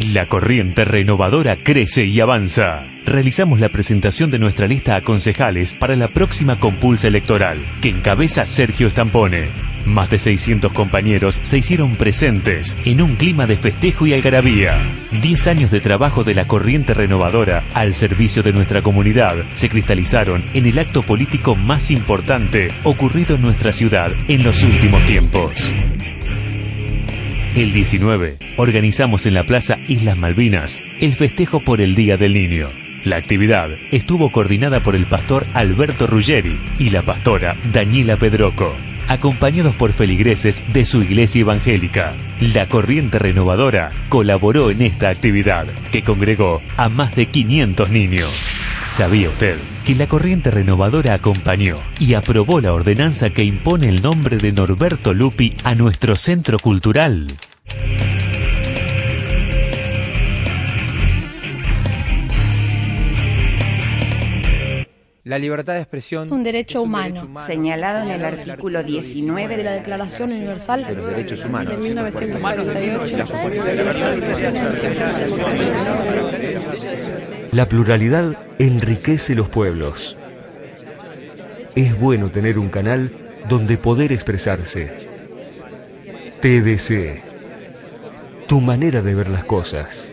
La corriente renovadora crece y avanza. Realizamos la presentación de nuestra lista a concejales para la próxima compulsa electoral, que encabeza Sergio Stampone. Más de 600 compañeros se hicieron presentes en un clima de festejo y algarabía. 10 años de trabajo de la corriente renovadora al servicio de nuestra comunidad se cristalizaron en el acto político más importante ocurrido en nuestra ciudad en los últimos tiempos. El 19, organizamos en la Plaza Islas Malvinas el festejo por el Día del Niño. La actividad estuvo coordinada por el pastor Alberto Ruggeri y la pastora Daniela Pedroco, acompañados por feligreses de su iglesia evangélica. La corriente renovadora colaboró en esta actividad, que congregó a más de 500 niños. ¿Sabía usted que la corriente renovadora acompañó y aprobó la ordenanza que impone el nombre de Norberto Lupi a nuestro centro cultural? La libertad de expresión es un derecho humano, señalado en el artículo 19 de la Declaración Universal de los Derechos Humanos de 1948. La pluralidad enriquece los pueblos. Es bueno tener un canal donde poder expresarse. TDC, tu manera de ver las cosas.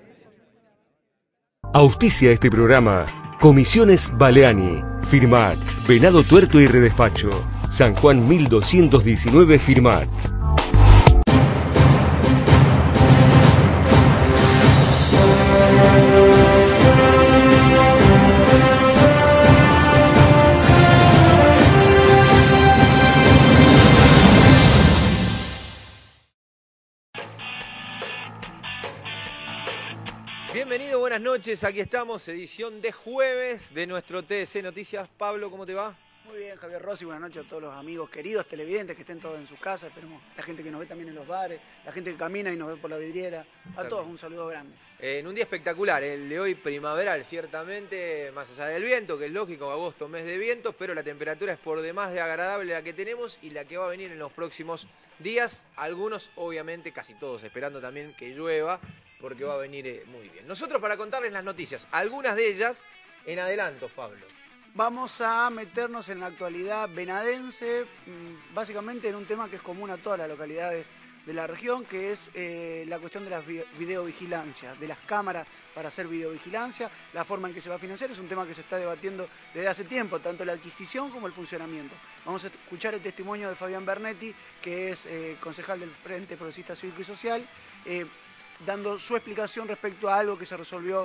Auspicia este programa Comisiones Baleani, Firmat, Venado Tuerto y Redespacho, San Juan 1219 Firmat. Bienvenido, buenas noches, aquí estamos, edición de jueves de nuestro TDC Noticias. Pablo, ¿cómo te va? Muy bien, Javier Rossi, buenas noches a todos los amigos queridos televidentes que estén todos en sus casas, esperemos la gente que nos ve también en los bares, la gente que camina y nos ve por la vidriera, a todos un saludo grande. En un día espectacular, el de hoy primaveral, ciertamente, más allá del viento, que es lógico, agosto, mes de vientos, pero la temperatura es por demás de agradable la que tenemos y la que va a venir en los próximos días, algunos obviamente, casi todos esperando también que llueva, porque va a venir muy bien. Nosotros para contarles las noticias, algunas de ellas en adelantos, Pablo. Vamos a meternos en la actualidad venadense, básicamente en un tema que es común a todas las localidades de la región, que es la cuestión de la videovigilancia, de las cámaras para hacer videovigilancia, la forma en que se va a financiar, es un tema que se está debatiendo desde hace tiempo, tanto la adquisición como el funcionamiento. Vamos a escuchar el testimonio de Fabián Bernetti, que es concejal del Frente Progresista Cívico y Social, dando su explicación respecto a algo que se resolvió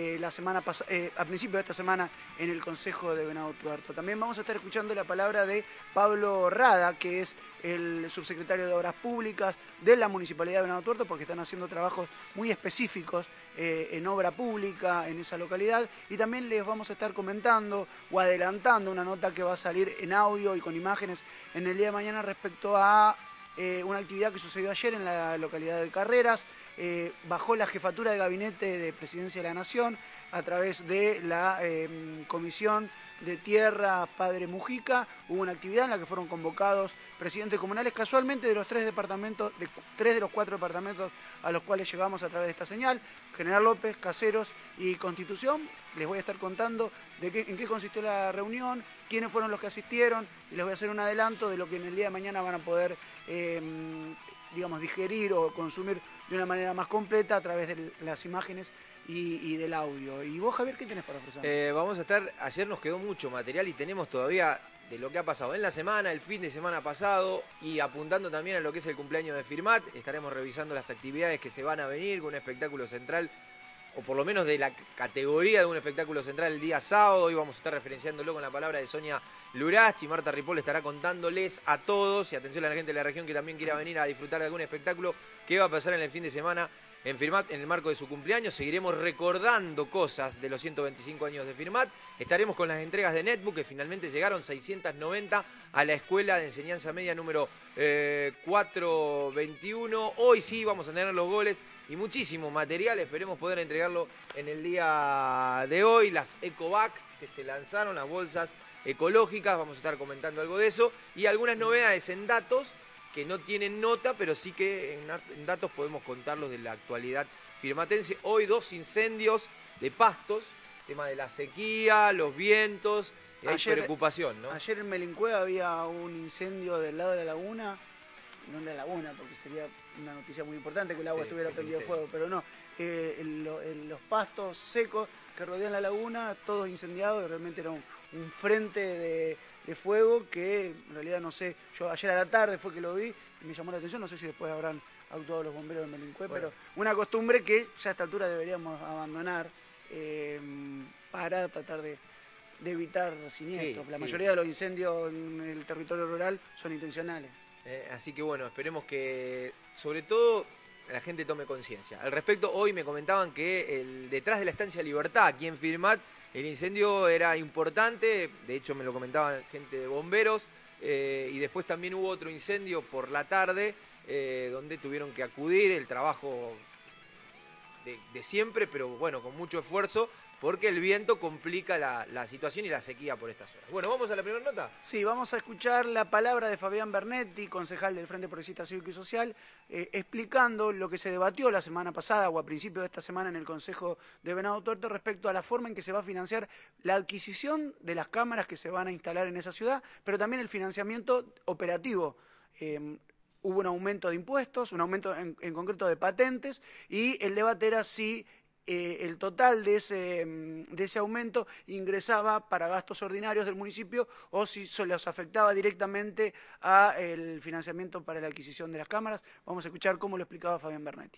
a principios de esta semana en el Consejo de Venado Tuerto. También vamos a estar escuchando la palabra de Pablo Rada, que es el subsecretario de Obras Públicas de la Municipalidad de Venado Tuerto, porque están haciendo trabajos muy específicos en obra pública en esa localidad. Y también les vamos a estar comentando o adelantando una nota que va a salir en audio y con imágenes en el día de mañana respecto a una actividad que sucedió ayer en la localidad de Carreras. Bajó la jefatura de gabinete de Presidencia de la Nación a través de la Comisión de Tierra Padre Mujica. Hubo una actividad en la que fueron convocados presidentes comunales, casualmente de los tres de los cuatro departamentos a los cuales llegamos a través de esta señal: General López, Caseros y Constitución. Les voy a estar contando en qué consistió la reunión, quiénes fueron los que asistieron, y les voy a hacer un adelanto de lo que en el día de mañana van a poder digerir o consumir de una manera más completa a través de las imágenes y del audio. ¿Y vos, Javier, qué tenés para ofrecer? Vamos a estar, ayer nos quedó mucho material y tenemos todavía de lo que ha pasado en la semana, el fin de semana pasado, y apuntando también a lo que es el cumpleaños de Firmat. Estaremos revisando las actividades que se van a venir con un espectáculo central, o por lo menos de la categoría de un espectáculo central el día sábado. Hoy vamos a estar referenciándolo con la palabra de Sonia Lurachi. Marta Ripoll estará contándoles a todos, y atención a la gente de la región que también quiera venir a disfrutar de algún espectáculo, qué va a pasar en el fin de semana en Firmat en el marco de su cumpleaños. Seguiremos recordando cosas de los 125 años de Firmat. Estaremos con las entregas de Netbook, que finalmente llegaron 690 a la Escuela de Enseñanza Media número 421. Hoy sí vamos a tener los goles y muchísimo material, esperemos poder entregarlo en el día de hoy. Las EcoBac que se lanzaron, las bolsas ecológicas, vamos a estar comentando algo de eso, y algunas novedades en datos que no tienen nota, pero sí que en datos podemos contarlos de la actualidad firmatense. Hoy 2 incendios de pastos, tema de la sequía, los vientos, hay preocupación, ¿no? Ayer en Melincue había un incendio del lado de la laguna, no en la laguna porque sería una noticia muy importante que el agua estuviera prendida de fuego, pero no, en los pastos secos que rodean la laguna, todos incendiados, y realmente era un frente de fuego que en realidad no sé, yo ayer a la tarde fue que lo vi y me llamó la atención, no sé si después habrán actuado los bomberos de Melincue, pero una costumbre que ya a esta altura deberíamos abandonar para tratar de evitar siniestros. La mayoría de los incendios en el territorio rural son intencionales. Así que bueno, esperemos que sobre todo la gente tome conciencia. Al respecto, hoy me comentaban que detrás de la estancia Libertad, aquí en Firmat, el incendio era importante, de hecho me lo comentaban gente de bomberos, y después también hubo otro incendio por la tarde, donde tuvieron que acudir, el trabajo de siempre, pero bueno, con mucho esfuerzo, porque el viento complica la situación y la sequía por estas horas. Bueno, ¿vamos a la primera nota? Sí, vamos a escuchar la palabra de Fabián Bernetti, concejal del Frente Progresista Cívico y Social, explicando lo que se debatió la semana pasada o a principios de esta semana en el Consejo de Venado Tuerto respecto a la forma en que se va a financiar la adquisición de las cámaras que se van a instalar en esa ciudad, pero también el financiamiento operativo. Hubo un aumento de impuestos, un aumento en concreto de patentes, y el debate era si el total de ese aumento ingresaba para gastos ordinarios del municipio o si se los afectaba directamente al financiamiento para la adquisición de las cámaras. Vamos a escuchar cómo lo explicaba Fabián Bernetti.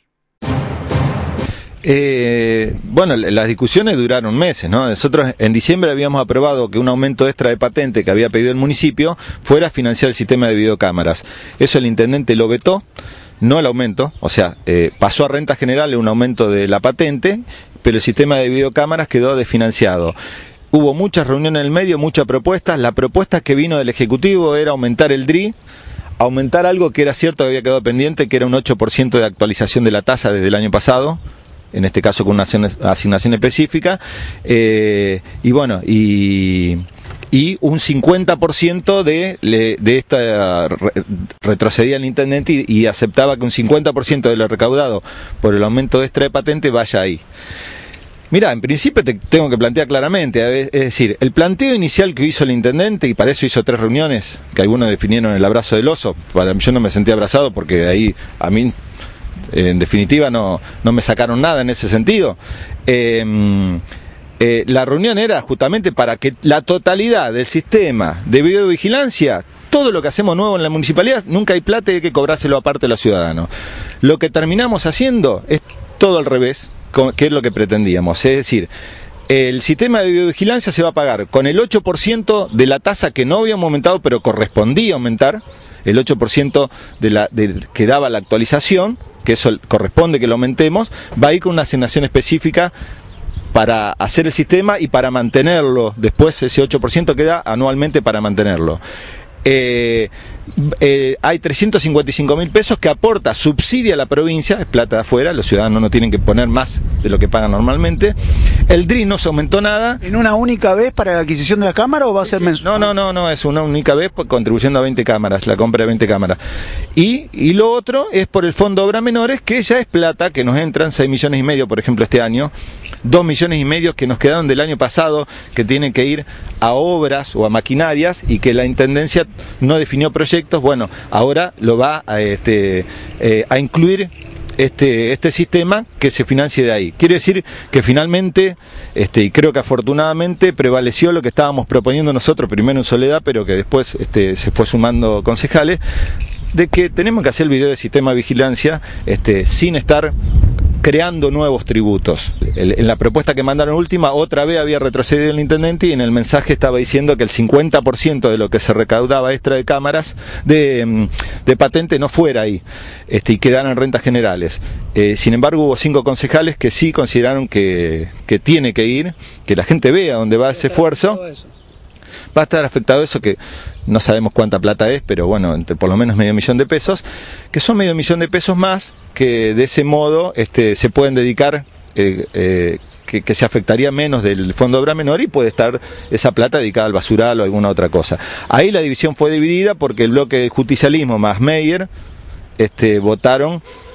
Bueno, las discusiones duraron meses, ¿no? Nosotros en diciembre habíamos aprobado que un aumento extra de patente que había pedido el municipio fuera a financiar el sistema de videocámaras. Eso el intendente lo vetó. No el aumento, o sea, pasó a renta general un aumento de la patente, pero el sistema de videocámaras quedó desfinanciado. Hubo muchas reuniones en el medio, muchas propuestas. La propuesta que vino del Ejecutivo era aumentar el DRI, aumentar algo que era cierto que había quedado pendiente, que era un 8% de actualización de la tasa desde el año pasado, en este caso con una asignación específica, y bueno, y un 50% de esta retrocedía el intendente y aceptaba que un 50% de lo recaudado por el aumento extra de patente vaya ahí. Mira, en principio te tengo que plantear claramente, es decir, el planteo inicial que hizo el intendente, y para eso hizo 3 reuniones, que algunos definieron el abrazo del oso, yo no me sentí abrazado porque de ahí a mí en definitiva no me sacaron nada en ese sentido. La reunión era justamente para que la totalidad del sistema de videovigilancia, todo lo que hacemos nuevo en la municipalidad, nunca hay plata y hay que cobrárselo aparte a los ciudadanos. Lo que terminamos haciendo es todo al revés, que es lo que pretendíamos. Es decir, el sistema de videovigilancia se va a pagar con el 8% de la tasa que no habíamos aumentado, pero correspondía aumentar, el 8% que daba la actualización, que eso corresponde que lo aumentemos, va a ir con una asignación específica para hacer el sistema y para mantenerlo. Después ese 8% queda anualmente para mantenerlo. Hay 355.000 pesos que aporta, subsidia a la provincia, es plata de afuera, los ciudadanos no tienen que poner más de lo que pagan normalmente. El DRI no se aumentó nada. ¿En una única vez para la adquisición de la cámara o va a ser mensual? No, es una única vez contribuyendo a 20 cámaras, la compra de 20 cámaras. Y lo otro es por el Fondo Obras Menores, que ya es plata, que nos entran 6,5 millones, por ejemplo, este año, 2,5 millones que nos quedaron del año pasado, que tienen que ir a obras o a maquinarias y que la Intendencia no definió proyectos. Bueno, ahora lo va a incluir este sistema que se financie de ahí. Quiere decir que finalmente, y creo que afortunadamente prevaleció lo que estábamos proponiendo nosotros, primero en Soledad, pero que después se fue sumando concejales, de que tenemos que hacer el video de sistema de vigilancia sin estar creando nuevos tributos. En la propuesta que mandaron última, otra vez había retrocedido el intendente y en el mensaje estaba diciendo que el 50% de lo que se recaudaba extra de cámaras de patente no fuera ahí y quedaran en rentas generales. Sin embargo, hubo 5 concejales que sí consideraron que tiene que ir, que la gente vea dónde va ese esfuerzo. Va a estar afectado eso, que no sabemos cuánta plata es, pero bueno, por lo menos $500,000 de pesos, que son $500,000 de pesos más, que de ese modo se pueden dedicar, que se afectaría menos del Fondo de Obra Menor y puede estar esa plata dedicada al basural o alguna otra cosa. Ahí la división fue dividida porque el bloque de justicialismo más Meyer votaron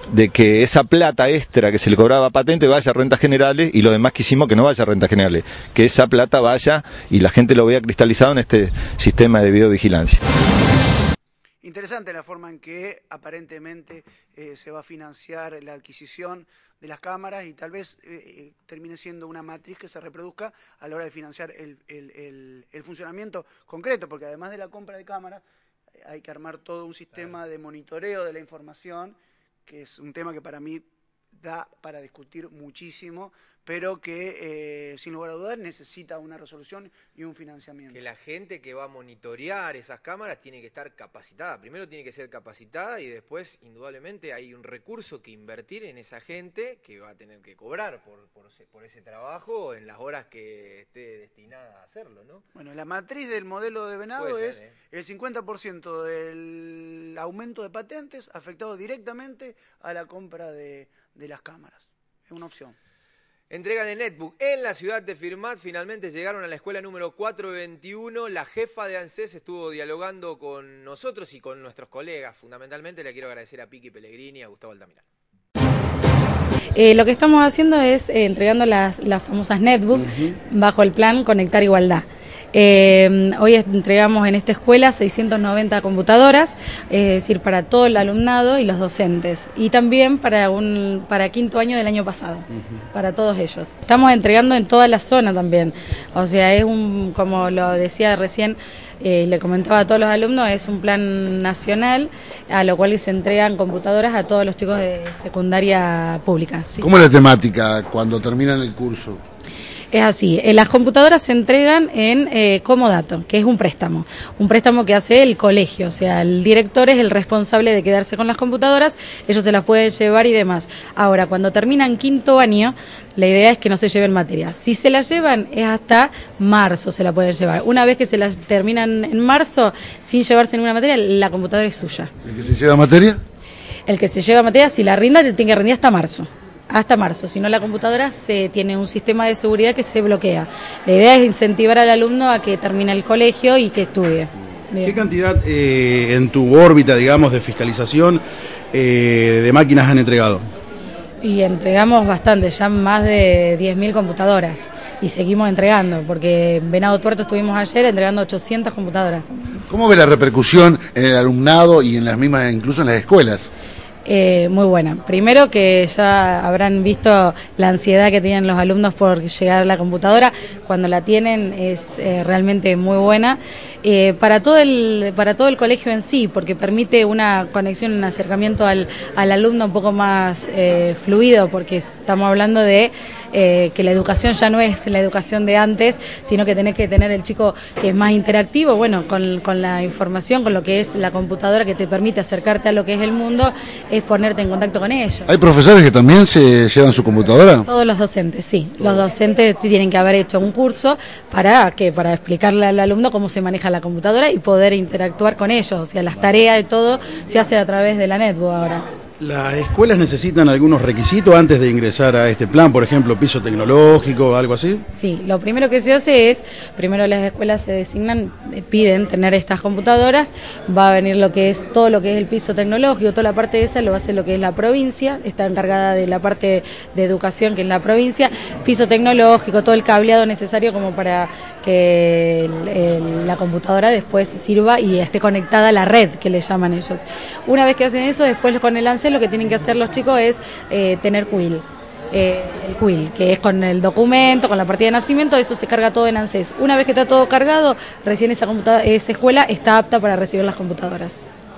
de que esa plata extra que se le cobraba a patente vaya a rentas generales, y lo demás que hicimos que no vaya a rentas generales, que esa plata vaya y la gente lo vea cristalizado en este sistema de videovigilancia. Interesante la forma en que aparentemente se va a financiar la adquisición de las cámaras y tal vez termine siendo una matriz que se reproduzca a la hora de financiar el funcionamiento concreto, porque además de la compra de cámaras hay que armar todo un sistema de monitoreo de la información, que es un tema que para mí da para discutir muchísimo, pero que sin lugar a dudas necesita una resolución y un financiamiento. Que la gente que va a monitorear esas cámaras tiene que estar capacitada. Primero tiene que ser capacitada y después, indudablemente, hay un recurso que invertir en esa gente que va a tener que cobrar por ese trabajo en las horas que esté destinada a hacerlo, ¿no? Bueno, la matriz del modelo de Venado es el 50% del aumento de patentes afectado directamente a la compra de las cámaras. Es una opción. Entrega de netbook en la ciudad de Firmat. Finalmente llegaron a la escuela número 421. La jefa de ANSES estuvo dialogando con nosotros y con nuestros colegas. Fundamentalmente le quiero agradecer a Piqui Pellegrini y a Gustavo Altamirano. Lo que estamos haciendo es entregando las famosas netbook bajo el plan Conectar Igualdad. Hoy entregamos en esta escuela 690 computadoras, es decir, para todo el alumnado y los docentes, y también para quinto año del año pasado, para todos ellos. Estamos entregando en toda la zona también, o sea, es como lo decía recién, le comentaba a todos los alumnos, es un plan nacional a lo cual se entregan computadoras a todos los chicos de secundaria pública. ¿Sí? ¿Cómo es la temática cuando terminan el curso? Es así, las computadoras se entregan en Comodato, que es un préstamo que hace el colegio, o sea, el director es el responsable de quedarse con las computadoras, ellos se las pueden llevar y demás. Ahora, cuando terminan quinto año, la idea es que no se lleven materia. Si se la llevan, es hasta marzo se la pueden llevar. Una vez que se las terminan en marzo, sin llevarse ninguna materia, la computadora es suya. ¿El que se lleva materia? El que se lleva materia, si la rinda, te tiene que rendir hasta marzo. Hasta marzo, si no la computadora se tiene un sistema de seguridad que se bloquea. La idea es incentivar al alumno a que termine el colegio y que estudie. Bien. ¿Qué cantidad en tu órbita, digamos, de fiscalización de máquinas han entregado? Y entregamos bastante, ya más de 10.000 computadoras y seguimos entregando, porque en Venado Tuerto estuvimos ayer entregando 800 computadoras. ¿Cómo ve la repercusión en el alumnado y en las mismas, incluso en las escuelas? Muy buena. Primero que ya habrán visto la ansiedad que tienen los alumnos por llegar a la computadora. Cuando la tienen es realmente muy buena. Para todo el colegio en sí, porque permite una conexión, un acercamiento al alumno un poco más fluido, porque estamos hablando de que la educación ya no es la educación de antes, sino que tenés que tener el chico que es más interactivo, bueno, con la información, con lo que es la computadora que te permite acercarte a lo que es el mundo, es ponerte en contacto con ellos. ¿Hay profesores que también se llevan su computadora? Todos los docentes, sí. Los docentes sí tienen que haber hecho un curso para explicarle al alumno cómo se maneja la computadora y poder interactuar con ellos. O sea, las tareas y todo se hace a través de la netbook ahora. ¿Las escuelas necesitan algunos requisitos antes de ingresar a este plan? Por ejemplo, piso tecnológico, algo así. Sí, lo primero que se hace es, primero las escuelas se designan, piden tener estas computadoras, va a venir todo lo que es el piso tecnológico, toda la parte de esa lo hace lo que es la provincia, está encargada de la parte de educación que es la provincia, piso tecnológico, todo el cableado necesario como para que la computadora después sirva y esté conectada a la red, que le llaman ellos. Una vez que hacen eso, después con el ANSES lo que tienen que hacer los chicos es tener CUIL. El CUIL, que es con el documento, con la partida de nacimiento, eso se carga todo en ANSES. Una vez que está todo cargado, recién esa escuela está apta para recibir las computadoras.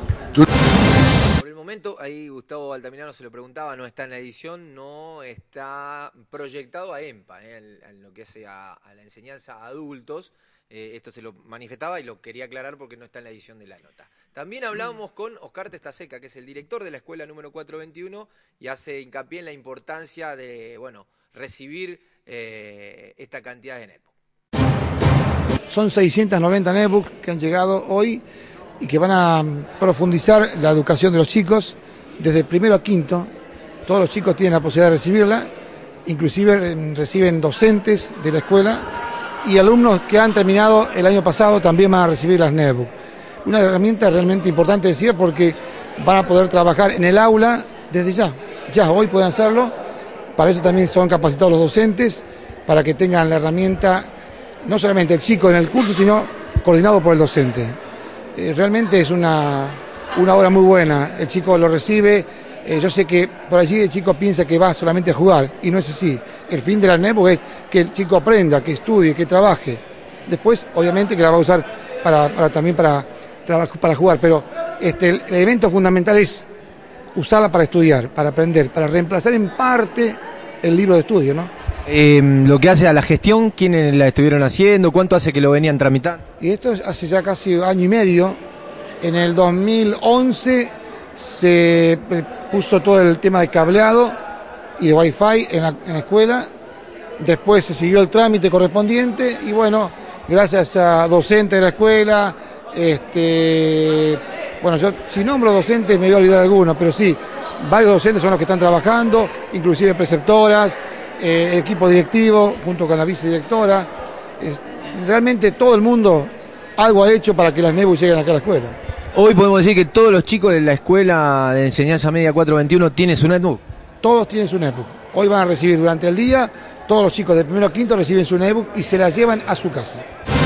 Por el momento, ahí Gustavo Altamirano se lo preguntaba, no está en la edición, no está proyectado a EMPA, en lo que es a la enseñanza a adultos. Esto se lo manifestaba y lo quería aclarar porque no está en la edición de la nota. También hablábamos con Oscar Testaseca, que es el director de la escuela número 421, y hace hincapié en la importancia de, recibir esta cantidad de netbooks. Son 690 netbooks que han llegado hoy y que van a profundizar la educación de los chicos desde primero a quinto. Todos los chicos tienen la posibilidad de recibirla, inclusive reciben docentes de la escuela y alumnos que han terminado el año pasado también van a recibir las netbooks. Una herramienta realmente importante, decía, porque van a poder trabajar en el aula desde ya hoy pueden hacerlo. Para eso también son capacitados los docentes, para que tengan la herramienta, no solamente el chico en el curso, sino coordinado por el docente. Realmente es una obra muy buena, el chico lo recibe. Yo sé que por allí el chico piensa que va solamente a jugar, y no es así. El fin de la netbook es que el chico aprenda, que estudie, que trabaje. Después, obviamente, que la va a usar también para jugar, pero el elemento fundamental es usarla para estudiar, para aprender, para reemplazar en parte el libro de estudio, ¿no? Lo que hace a la gestión, ¿quiénes la estuvieron haciendo? ¿Cuánto hace que lo venían tramitando? Y esto hace ya casi año y medio. En el 2011 se puso todo el tema de cableado y de wifi en la escuela. Después se siguió el trámite correspondiente y bueno, gracias a docentes de la escuela, bueno, yo si nombro docentes me voy a olvidar algunos, pero sí, varios docentes son los que están trabajando, inclusive preceptoras, el equipo directivo junto con la vicedirectora. Realmente todo el mundo algo ha hecho para que las netbooks lleguen acá a la escuela. Hoy podemos decir que todos los chicos de la Escuela de Enseñanza Media 421 tienen su netbook. Todos tienen su netbook. Hoy van a recibir durante el día, todos los chicos de primero a quinto reciben su netbook y se la llevan a su casa.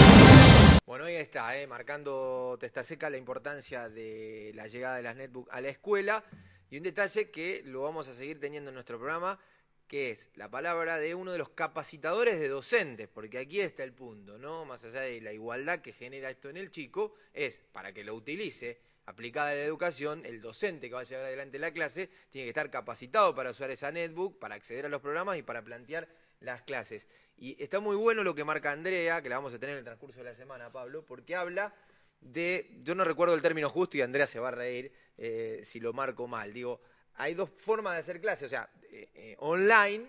Bueno, ahí está, marcando Testa Seca la importancia de la llegada de las netbook a la escuela, y un detalle que lo vamos a seguir teniendo en nuestro programa, que es la palabra de uno de los capacitadores de docentes, porque aquí está el punto, ¿no? Más allá de la igualdad que genera esto en el chico, es para que lo utilice, aplicada a la educación, el docente que va a llevar adelante la clase tiene que estar capacitado para usar esa netbook, para acceder a los programas y para plantear las clases. Y está muy bueno lo que marca Andrea, que la vamos a tener en el transcurso de la semana, Pablo, porque habla de, yo no recuerdo el término justo y Andrea se va a reír si lo marco mal, digo, hay dos formas de hacer clases, o sea, online,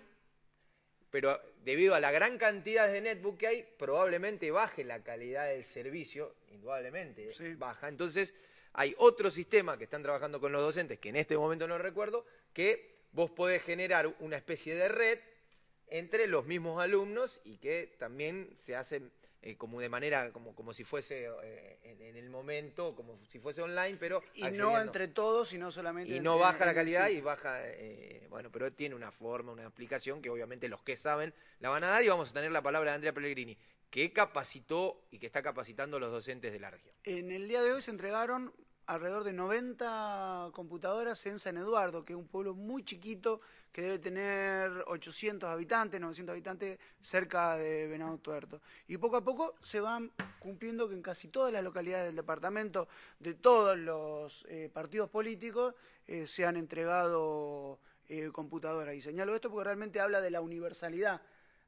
pero debido a la gran cantidad de netbook que hay, probablemente baje la calidad del servicio, indudablemente sí, baja. Entonces, hay otro sistema que están trabajando con los docentes, que en este momento no recuerdo, que vos podés generar una especie de red entre los mismos alumnos y que también se hace como de manera, como si fuese en el momento, como si fuese online, pero y no entre todos, sino solamente... Y no baja la calidad y baja, bueno, pero tiene una forma, una explicación que obviamente los que saben la van a dar, y vamos a tener la palabra de Andrea Pellegrini, que capacitó y que está capacitando a los docentes de la región. En el día de hoy se entregaron alrededor de 90 computadoras en San Eduardo, que es un pueblo muy chiquito, que debe tener 800 habitantes, 900 habitantes, cerca de Venado Tuerto. Y poco a poco se van cumpliendo que en casi todas las localidades del departamento, de todos los partidos políticos, se han entregado computadoras. Y señalo esto porque realmente habla de la universalidad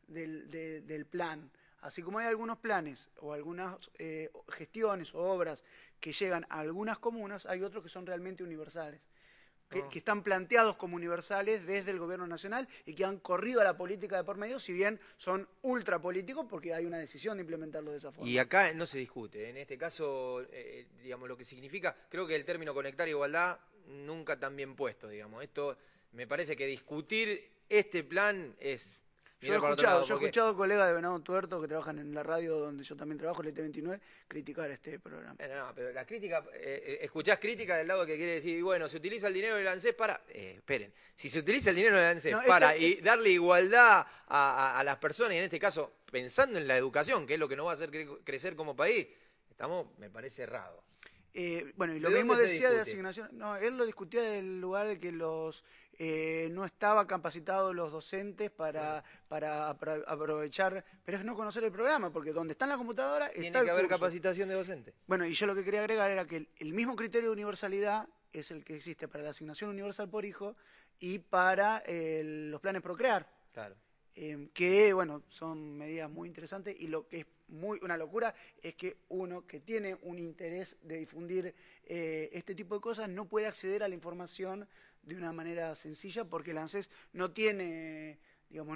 del plan. Así como hay algunos planes o algunas gestiones o obras que llegan a algunas comunas, hay otros que son realmente universales, que están planteados como universales desde el gobierno nacional y que han corrido a la política de por medio, si bien son ultrapolíticos porque hay una decisión de implementarlo de esa forma. Y acá no se discute, en este caso, digamos, lo que significa, creo que el término conectar igualdad nunca tan bien puesto, digamos. Esto, me parece que discutir este plan es... Yo he escuchado colegas de Venado Tuerto que trabajan en la radio donde yo también trabajo, el ET29, criticar este programa. No, pero la crítica, escuchás crítica del lado que quiere decir, bueno, se utiliza el dinero del ANSES para... esperen, si se utiliza el dinero del ANSES para y darle igualdad a las personas, y en este caso, pensando en la educación, que es lo que nos va a hacer crecer como país, estamos, me parece, errado. Bueno, y lo mismo decía de asignación. No, él lo discutía del lugar de que los no estaban capacitados los docentes para aprovechar, pero es no conocer el programa, porque donde está en la computadora está el curso. Tiene que haber capacitación de docentes. Bueno, y yo lo que quería agregar era que el mismo criterio de universalidad es el que existe para la asignación universal por hijo y para los planes Procrear. Claro. Que, bueno, son medidas muy interesantes, y lo que es una locura es que uno que tiene un interés de difundir este tipo de cosas no puede acceder a la información de una manera sencilla, porque el ANSES no tiene, digamos,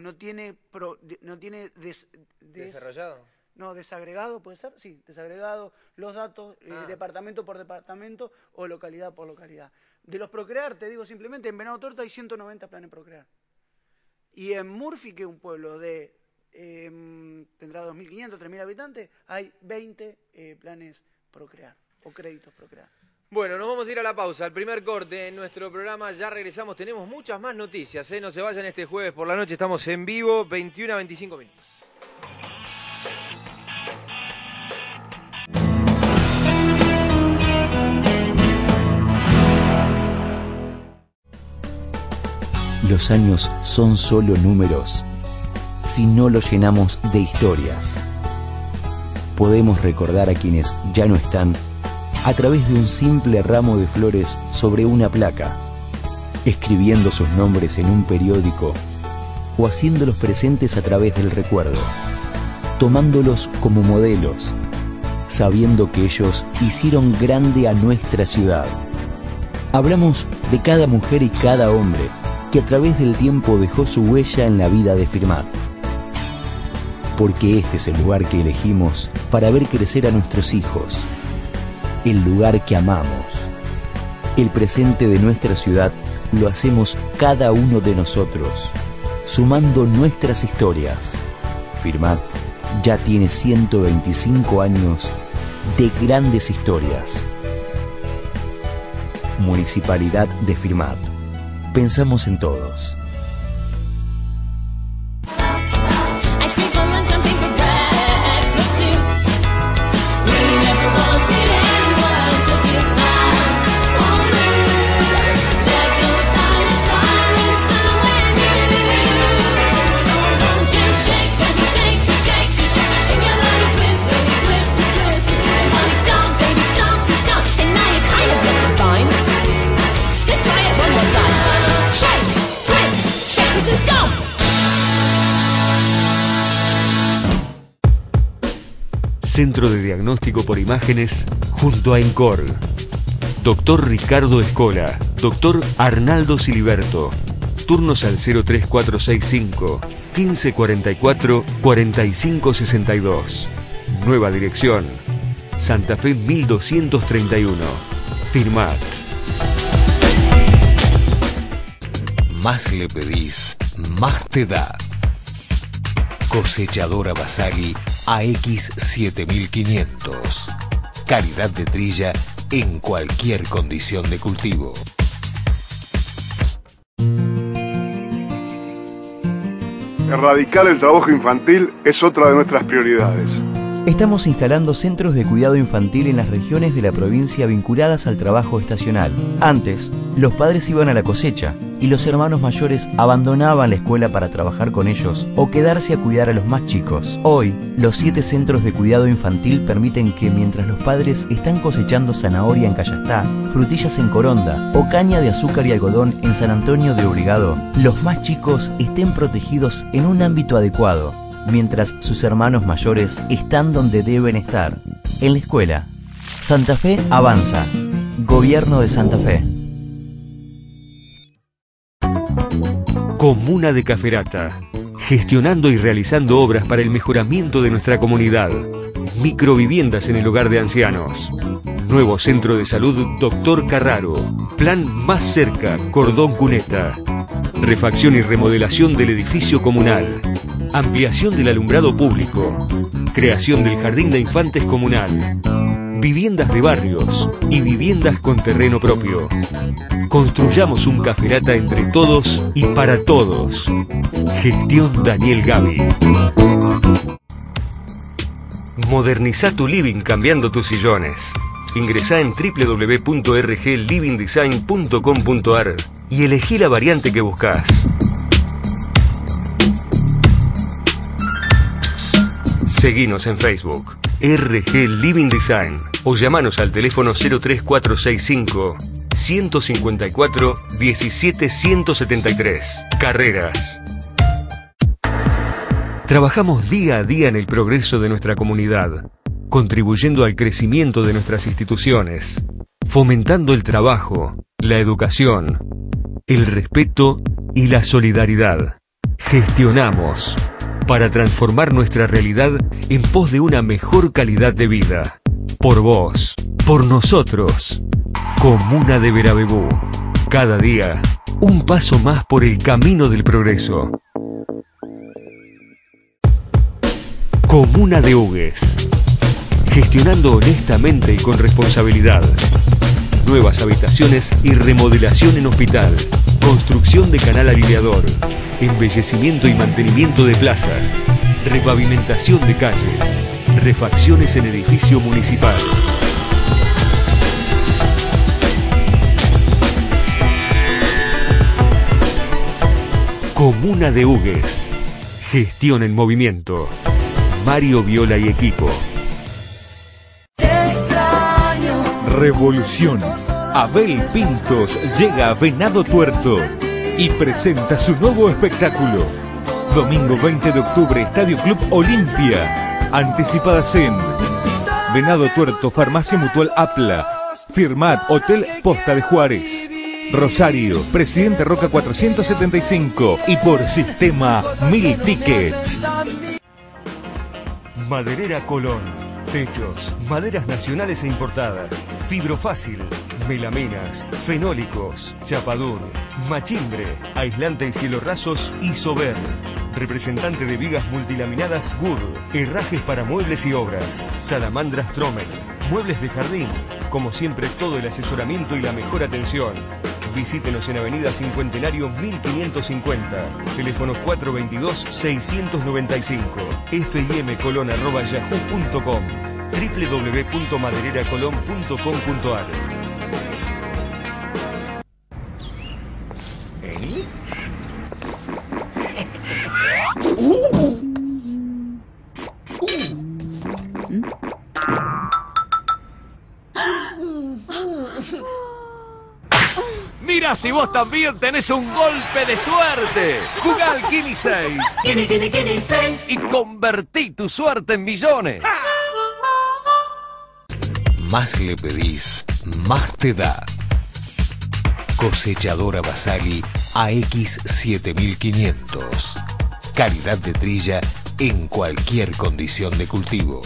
desarrollado. No, desagregado, ¿puede ser? Sí, desagregado los datos departamento por departamento o localidad por localidad. De los Procrear, te digo simplemente, en Venado Tuerto hay 190 planes Procrear. Y en Murphy, que es un pueblo de tendrá 2.500, 3.000 habitantes, hay 20 planes Procrear o créditos Procrear. Bueno, nos vamos a ir a la pausa, al primer corte en nuestro programa. Ya regresamos, tenemos muchas más noticias, ¿eh? No se vayan este jueves por la noche, estamos en vivo, 21 a 25 minutos. Los años son solo números si no los llenamos de historias. Podemos recordar a quienes ya no están a través de un simple ramo de flores sobre una placa, escribiendo sus nombres en un periódico o haciéndolos presentes a través del recuerdo, tomándolos como modelos, sabiendo que ellos hicieron grande a nuestra ciudad. Hablamos de cada mujer y cada hombre que a través del tiempo dejó su huella en la vida de Firmat. Porque este es el lugar que elegimos para ver crecer a nuestros hijos, el lugar que amamos. El presente de nuestra ciudad lo hacemos cada uno de nosotros, sumando nuestras historias. Firmat ya tiene 125 años de grandes historias. Municipalidad de Firmat. Pensamos en todos. Centro de Diagnóstico por Imágenes junto a ENCOR. Doctor Ricardo Escola, Doctor Arnaldo Siliberto. Turnos al 03465 1544 4562. Nueva dirección, Santa Fe 1231. Firmat. Más le pedís, más te da. Cosechadora Basali AX 7500. Calidad de trilla en cualquier condición de cultivo. Erradicar el trabajo infantil es otra de nuestras prioridades. Estamos instalando centros de cuidado infantil en las regiones de la provincia vinculadas al trabajo estacional. Antes, los padres iban a la cosecha y los hermanos mayores abandonaban la escuela para trabajar con ellos o quedarse a cuidar a los más chicos. Hoy, los 7 centros de cuidado infantil permiten que mientras los padres están cosechando zanahoria en Cayastá, frutillas en Coronda o caña de azúcar y algodón en San Antonio de Obligado, los más chicos estén protegidos en un ámbito adecuado, mientras sus hermanos mayores están donde deben estar, en la escuela. Santa Fe avanza. Gobierno de Santa Fe. Comuna de Caferata, gestionando y realizando obras para el mejoramiento de nuestra comunidad. Microviviendas en el hogar de ancianos. Nuevo centro de salud Dr. Carraro. Plan Más Cerca, Cordón Cuneta. Refacción y remodelación del edificio comunal. Ampliación del alumbrado público. Creación del jardín de infantes comunal. Viviendas de barrios y viviendas con terreno propio. Construyamos un Caferata entre todos y para todos. Gestión Daniel Gavi. Moderniza tu living cambiando tus sillones. Ingresá en www.rglivingdesign.com.ar y elegí la variante que buscas. Seguinos en Facebook, RG Living Design, o llamanos al teléfono 03465 154 17 173. Carreras. Trabajamos día a día en el progreso de nuestra comunidad, contribuyendo al crecimiento de nuestras instituciones, fomentando el trabajo, la educación, el respeto y la solidaridad. Gestionamos para transformar nuestra realidad en pos de una mejor calidad de vida. Por vos, por nosotros. Comuna de Verabebú. Cada día, un paso más por el camino del progreso. Comuna de Hugues. Gestionando honestamente y con responsabilidad. nuevas habitaciones y remodelación en hospital. Construcción de canal aliviador. Embellecimiento y mantenimiento de plazas. Repavimentación de calles. Refacciones en edificio municipal. Comuna de Hugues. Gestión en movimiento. Mario Viola y equipo. Revolución. Abel Pintos llega a Venado Tuerto y presenta su nuevo espectáculo. Domingo 20 de octubre, Estadio Club Olimpia. Anticipadas en Venado Tuerto, Farmacia Mutual Apla, Firmat, Hotel Posta de Juárez, Rosario, Presidente Roca 475 y por sistema 1000 tickets. Maderera Colón. Techos, maderas nacionales e importadas, fibrofácil, melamenas, fenólicos, chapadur, machimbre, aislante y cielo rasos Isover. Representante de vigas multilaminadas GUR, herrajes para muebles y obras, salamandras Trommel, muebles de jardín, como siempre todo el asesoramiento y la mejor atención. Visítenos en Avenida Cincuentenario 1550, teléfono 422-695, fimcolon@yahoo.com, www.madereracolon.com.ar. Mira si vos también tenés un golpe de suerte. Jugá al Kini 6. Kini 6. Y convertí tu suerte en millones. Más le pedís, más te da. Cosechadora Basali AX 7500. Calidad de trilla en cualquier condición de cultivo.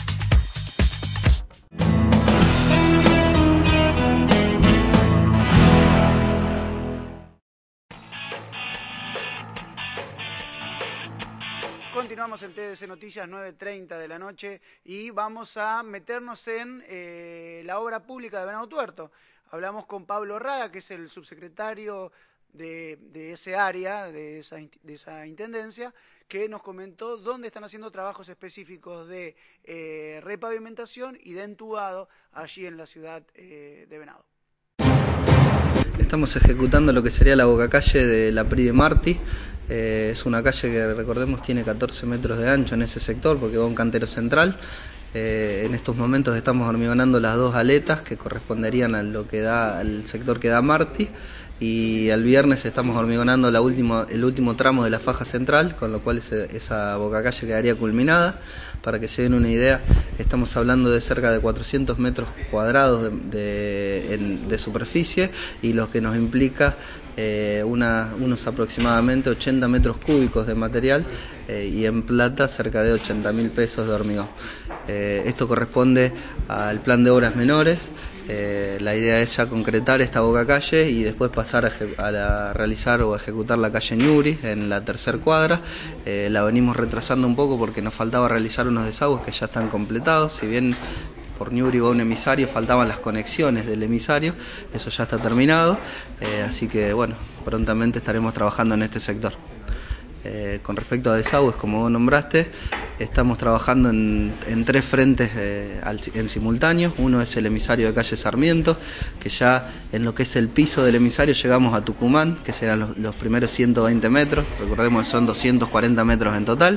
Continuamos en TDC Noticias, 9:30 de la noche, y vamos a meternos en la obra pública de Venado Tuerto. Hablamos con Pablo Rada, que es el subsecretario de ese área, de esa intendencia, que nos comentó dónde están haciendo trabajos específicos de repavimentación y de entubado allí en la ciudad de Venado. Estamos ejecutando lo que sería la bocacalle de la Pri de Martí. Es una calle que, recordemos, tiene 14 metros de ancho en ese sector porque va a un cantero central. En estos momentos estamos hormigonando las dos aletas que corresponderían a lo que da al sector que da Martí, y el viernes estamos hormigonando el último tramo de la faja central, con lo cual esa bocacalle quedaría culminada. Para que se den una idea, estamos hablando de cerca de 400 metros cuadrados de superficie, y lo que nos implica unos aproximadamente 80 metros cúbicos de material, y en plata cerca de 80.000 pesos de hormigón. Esto corresponde al plan de obras menores. La idea es ya concretar esta bocacalle y después pasar a realizar o a ejecutar la calle Ñuri en la tercer cuadra. La venimos retrasando un poco porque nos faltaba realizar unos desagües que ya están completados. Si bien por Ñuri va un emisario, faltaban las conexiones del emisario, eso ya está terminado, así que bueno, prontamente estaremos trabajando en este sector. Con respecto a desagües, como vos nombraste, estamos trabajando en tres frentes en simultáneo. Uno es el emisario de calle Sarmiento, que ya en lo que es el piso del emisario llegamos a Tucumán, que serán los primeros 120 metros, recordemos que son 240 metros en total.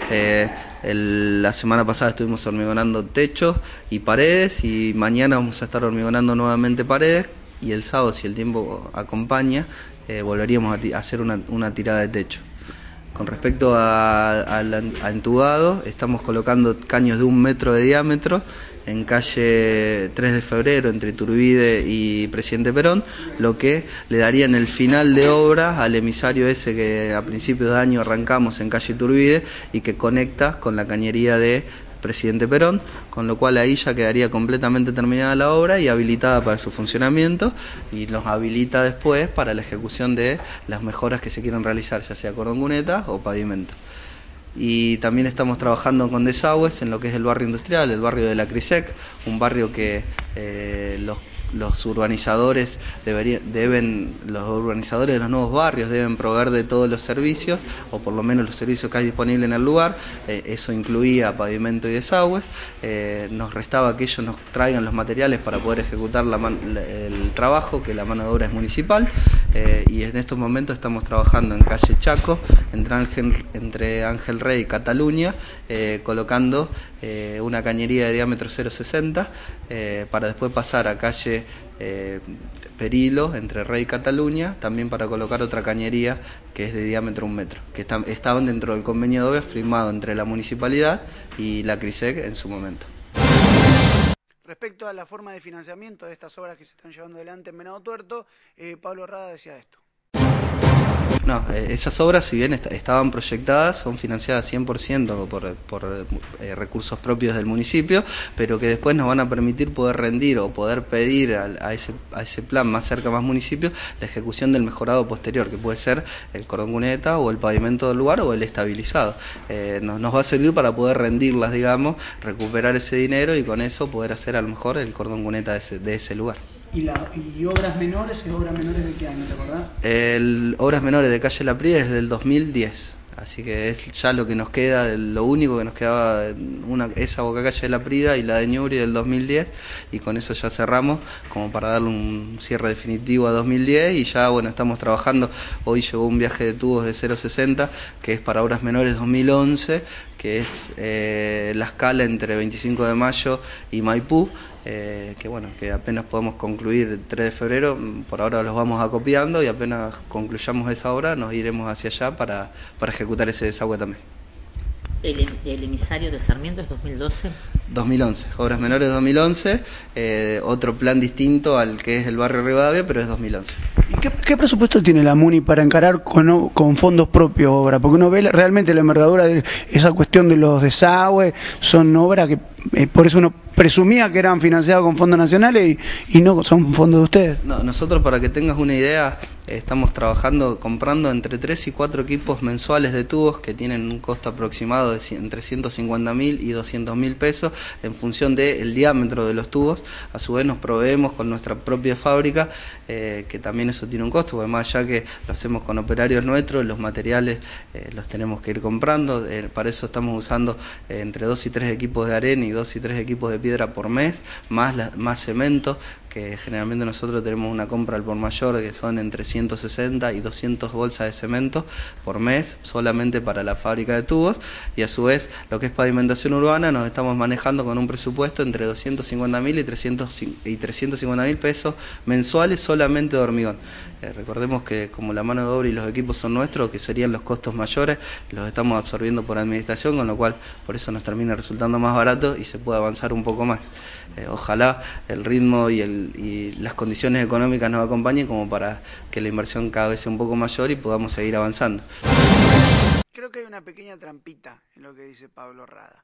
La semana pasada estuvimos hormigonando techos y paredes, y mañana vamos a estar hormigonando nuevamente paredes, y el sábado, si el tiempo acompaña, volveríamos a hacer una tirada de techo. Con respecto a entubado, estamos colocando caños de 1 metro de diámetro en calle 3 de Febrero, entre Iturbide y Presidente Perón, lo que le daría en el final de obra al emisario ese que a principios de año arrancamos en calle Iturbide y que conecta con la cañería de Presidente Perón, con lo cual ahí ya quedaría completamente terminada la obra y habilitada para su funcionamiento, y nos habilita después para la ejecución de las mejoras que se quieran realizar, ya sea cordón cuneta o pavimento. Y también estamos trabajando con desagües en lo que es el barrio industrial, el barrio de la Crisec, un barrio que los urbanizadores los urbanizadores de los nuevos barrios deben proveer de todos los servicios, o por lo menos los servicios que hay disponibles en el lugar. Eso incluía pavimento y desagües. Nos restaba que ellos nos traigan los materiales para poder ejecutar el trabajo, que la mano de obra es municipal. Y en estos momentos estamos trabajando en calle Chaco, entre Ángel Rey y Cataluña, colocando una cañería de diámetro 0,60 para después pasar a calle Perilo, entre Rey y Cataluña, también para colocar otra cañería que es de diámetro 1 metro, que estaban dentro del convenio de obra firmado entre la municipalidad y la CRISEC en su momento. Respecto a la forma de financiamiento de estas obras que se están llevando adelante en Venado Tuerto, Pablo Rada decía esto. No, esas obras, si bien estaban proyectadas, son financiadas 100% por recursos propios del municipio, pero que después nos van a permitir poder rendir o poder pedir a ese plan más cerca, más municipio, la ejecución del mejorado posterior, que puede ser el cordón cuneta o el pavimento del lugar o el estabilizado. Nos va a servir para poder rendirlas, digamos, recuperar ese dinero y con eso poder hacer a lo mejor el cordón cuneta de ese lugar. ¿Y obras menores? ¿Obras menores de qué año, te acordás? Obras menores de calle La Prida es del 2010, así que es ya lo que nos queda, lo único que nos quedaba, esa boca calle de La Prida y la de Ñubri del 2010, y con eso ya cerramos, como para darle un cierre definitivo a 2010, y ya bueno, estamos trabajando. Hoy llegó un viaje de tubos de 0,60, que es para obras menores 2011, que es la escala entre 25 de mayo y Maipú, que bueno, que apenas podemos concluir el 3 de febrero, por ahora los vamos acopiando y apenas concluyamos esa obra nos iremos hacia allá para ejecutar ese desagüe también. ¿El emisario de Sarmiento es 2012? 2011, obras menores 2011, otro plan distinto al que es el barrio Rivadavia, pero es 2011. ¿Y qué presupuesto tiene la MUNI para encarar con fondos propios obra? Porque uno ve realmente la envergadura de esa cuestión de los desagües, son obras que por eso uno presumía que eran financiadas con fondos nacionales y no son fondos de ustedes. No, nosotros, para que tengas una idea, estamos comprando entre 3 y 4 equipos mensuales de tubos que tienen un costo aproximado de entre 150.000 y 200.000 pesos en función del diámetro de los tubos. A su vez nos proveemos con nuestra propia fábrica, que también eso tiene un costo, porque más allá que lo hacemos con operarios nuestros, los materiales los tenemos que ir comprando. Para eso estamos usando entre 2 y 3 equipos de arena y 2 y 3 equipos de piedra por mes, más cemento, que generalmente nosotros tenemos una compra al por mayor que son entre 160 y 200 bolsas de cemento por mes, solamente para la fábrica de tubos, y a su vez lo que es pavimentación urbana nos estamos manejando con un presupuesto entre 250.000 y 350.000 pesos mensuales solamente de hormigón. Recordemos que como la mano de obra y los equipos son nuestros, que serían los costos mayores, los estamos absorbiendo por administración, con lo cual por eso nos termina resultando más barato y se puede avanzar un poco más. Ojalá el ritmo y las condiciones económicas nos acompañen como para que la inversión cada vez sea un poco mayor y podamos seguir avanzando. Creo que hay una pequeña trampita en lo que dice Pablo Rada,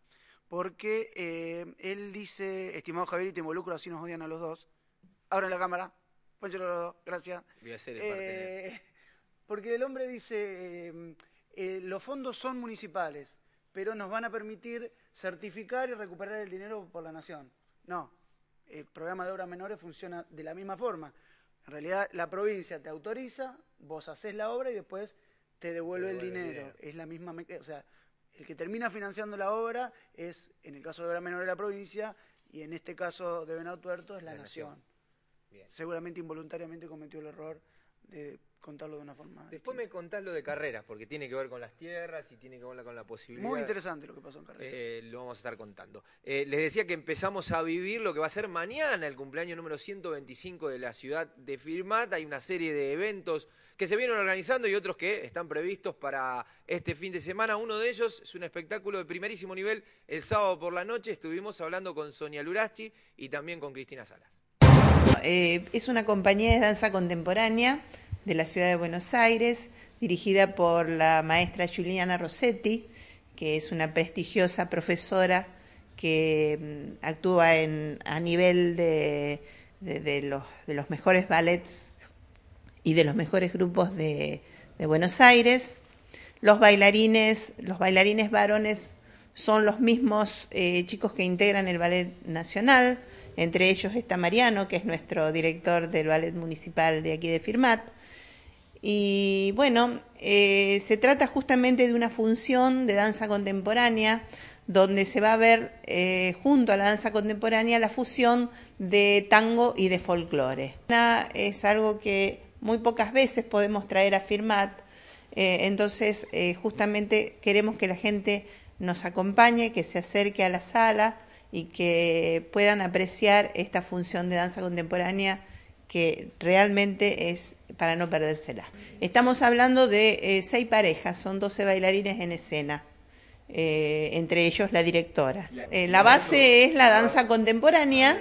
porque él dice, estimado Javier, y te involucro, así nos odian a los dos. Abran la cámara, pónchelo a los dos, gracias. Voy a hacer el partenero. Porque el hombre dice, los fondos son municipales, pero nos van a permitir certificar y recuperar el dinero por la nación. No, el programa de obras menores funciona de la misma forma. En realidad la provincia te autoriza, vos haces la obra y después te devuelve el dinero. Es la misma, o sea, el que termina financiando la obra es, en el caso de obras menores, la provincia, y en este caso de Venado Tuerto es la nación. Bien. Seguramente involuntariamente cometió el error de contarlo de una forma Después distinta. Me contás lo de carreras, porque tiene que ver con las tierras y tiene que ver con la posibilidad. Muy interesante lo que pasó en carreras. Lo vamos a estar contando. Les decía que empezamos a vivir lo que va a ser mañana, el cumpleaños número 125 de la ciudad de Firmat. Hay una serie de eventos que se vienen organizando y otros que están previstos para este fin de semana. Uno de ellos es un espectáculo de primerísimo nivel. El sábado por la noche estuvimos hablando con Sonia Lurachi y también con Cristina Salas. Es una compañía de danza contemporánea de la ciudad de Buenos Aires, dirigida por la maestra Giuliana Rossetti, que es una prestigiosa profesora que actúa a nivel de los mejores ballets y de los mejores grupos de Buenos Aires. Los bailarines varones son los mismos chicos que integran el Ballet Nacional. Entre ellos está Mariano, que es nuestro director del ballet municipal de aquí de Firmat. Y bueno, se trata justamente de una función de danza contemporánea donde se va a ver junto a la danza contemporánea la fusión de tango y de folclore. Es algo que muy pocas veces podemos traer a Firmat, entonces justamente queremos que la gente nos acompañe, que se acerque a la sala y que puedan apreciar esta función de danza contemporánea que realmente es para no perdérsela. Estamos hablando de 6 parejas, son 12 bailarines en escena, entre ellos la directora. La base es la danza contemporánea,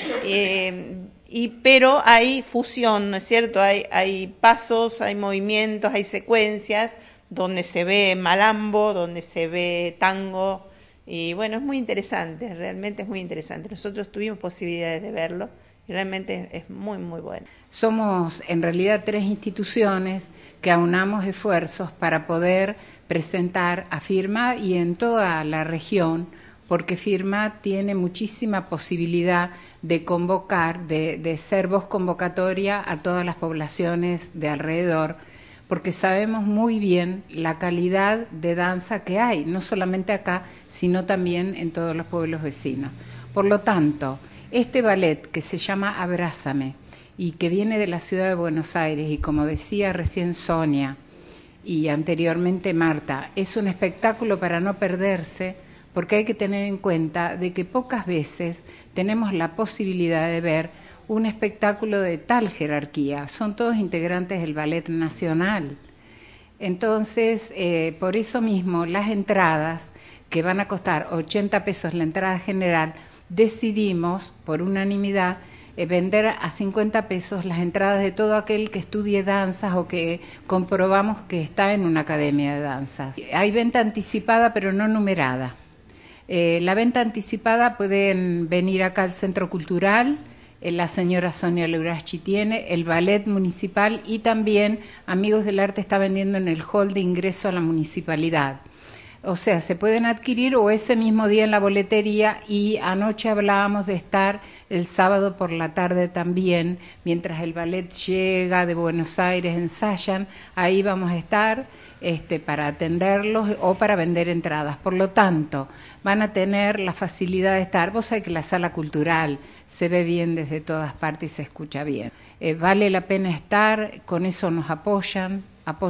pero hay fusión, ¿no es cierto? Hay pasos, hay movimientos, hay secuencias donde se ve malambo, donde se ve tango, y bueno, es muy interesante, realmente es muy interesante. Nosotros tuvimos posibilidades de verlo y realmente es muy, muy bueno. Somos en realidad 3 instituciones que aunamos esfuerzos para poder presentar a Firmat y en toda la región, porque Firmat tiene muchísima posibilidad de convocar, de ser voz convocatoria a todas las poblaciones de alrededor, porque sabemos muy bien la calidad de danza que hay, no solamente acá, sino también en todos los pueblos vecinos. Por lo tanto, este ballet que se llama Abrázame y que viene de la ciudad de Buenos Aires, y como decía recién Sonia y anteriormente Marta, es un espectáculo para no perderse, porque hay que tener en cuenta de que pocas veces tenemos la posibilidad de ver un espectáculo de tal jerarquía. Son todos integrantes del Ballet Nacional. Entonces, por eso mismo, las entradas, que van a costar 80 pesos la entrada general, decidimos, por unanimidad, vender a 50 pesos las entradas de todo aquel que estudie danzas o que comprobamos que está en una academia de danzas. Hay venta anticipada, pero no numerada. La venta anticipada pueden venir acá al Centro Cultural, la señora Sonia Leurachi tiene, el Ballet Municipal, y también Amigos del Arte está vendiendo en el hall de ingreso a la municipalidad. O sea, se pueden adquirir o ese mismo día en la boletería, y anoche hablábamos de estar el sábado por la tarde también, mientras el ballet llega de Buenos Aires, ensayan, ahí vamos a estar para atenderlos o para vender entradas. Por lo tanto, van a tener la facilidad de estar. Vos sabés que la sala cultural se ve bien desde todas partes y se escucha bien. Vale la pena estar, con eso nos apoyan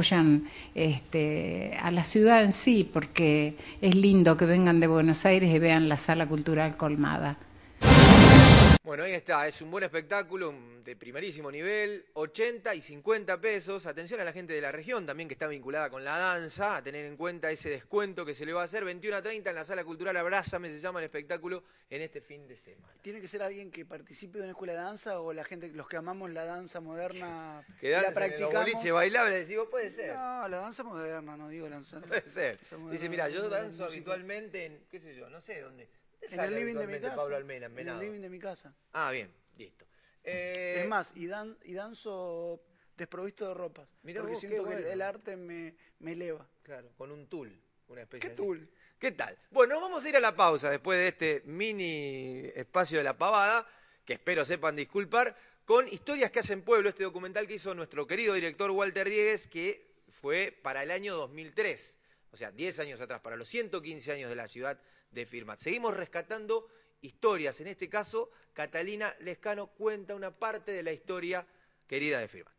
a la ciudad en sí, porque es lindo que vengan de Buenos Aires y vean la sala cultural colmada. Bueno, ahí está, es un buen espectáculo de primerísimo nivel, 80 y 50 pesos. Atención a la gente de la región también que está vinculada con la danza, a tener en cuenta ese descuento que se le va a hacer. 21 a 30 en la sala cultural Abrázame se llama el espectáculo en este fin de semana. ¿Tiene que ser alguien que participe de una escuela de danza o la gente, los que amamos la danza moderna, que la practicamos? En los boliches bailables, decimos, puede ser. No, la danza moderna, no digo danza. Puede ser. Dice, mira, yo danzo habitualmente en, qué sé yo, no sé dónde. En el living de mi casa. Pablo Almena, en el living de mi casa. Ah, bien, listo. Es más, y danzo desprovisto de ropas. Mirá porque vos, siento que el arte me eleva. Claro, con un tul, una especie. ¿Qué tul? ¿Qué tal? Bueno, vamos a ir a la pausa después de este mini espacio de la pavada, que espero sepan disculpar, con Historias que hacen pueblo, este documental que hizo nuestro querido director Walter Diegues, que fue para el año 2003, o sea, 10 años atrás, para los 115 años de la ciudad de Firmat. Seguimos rescatando historias, en este caso Catalina Lescano cuenta una parte de la historia querida de Firmat.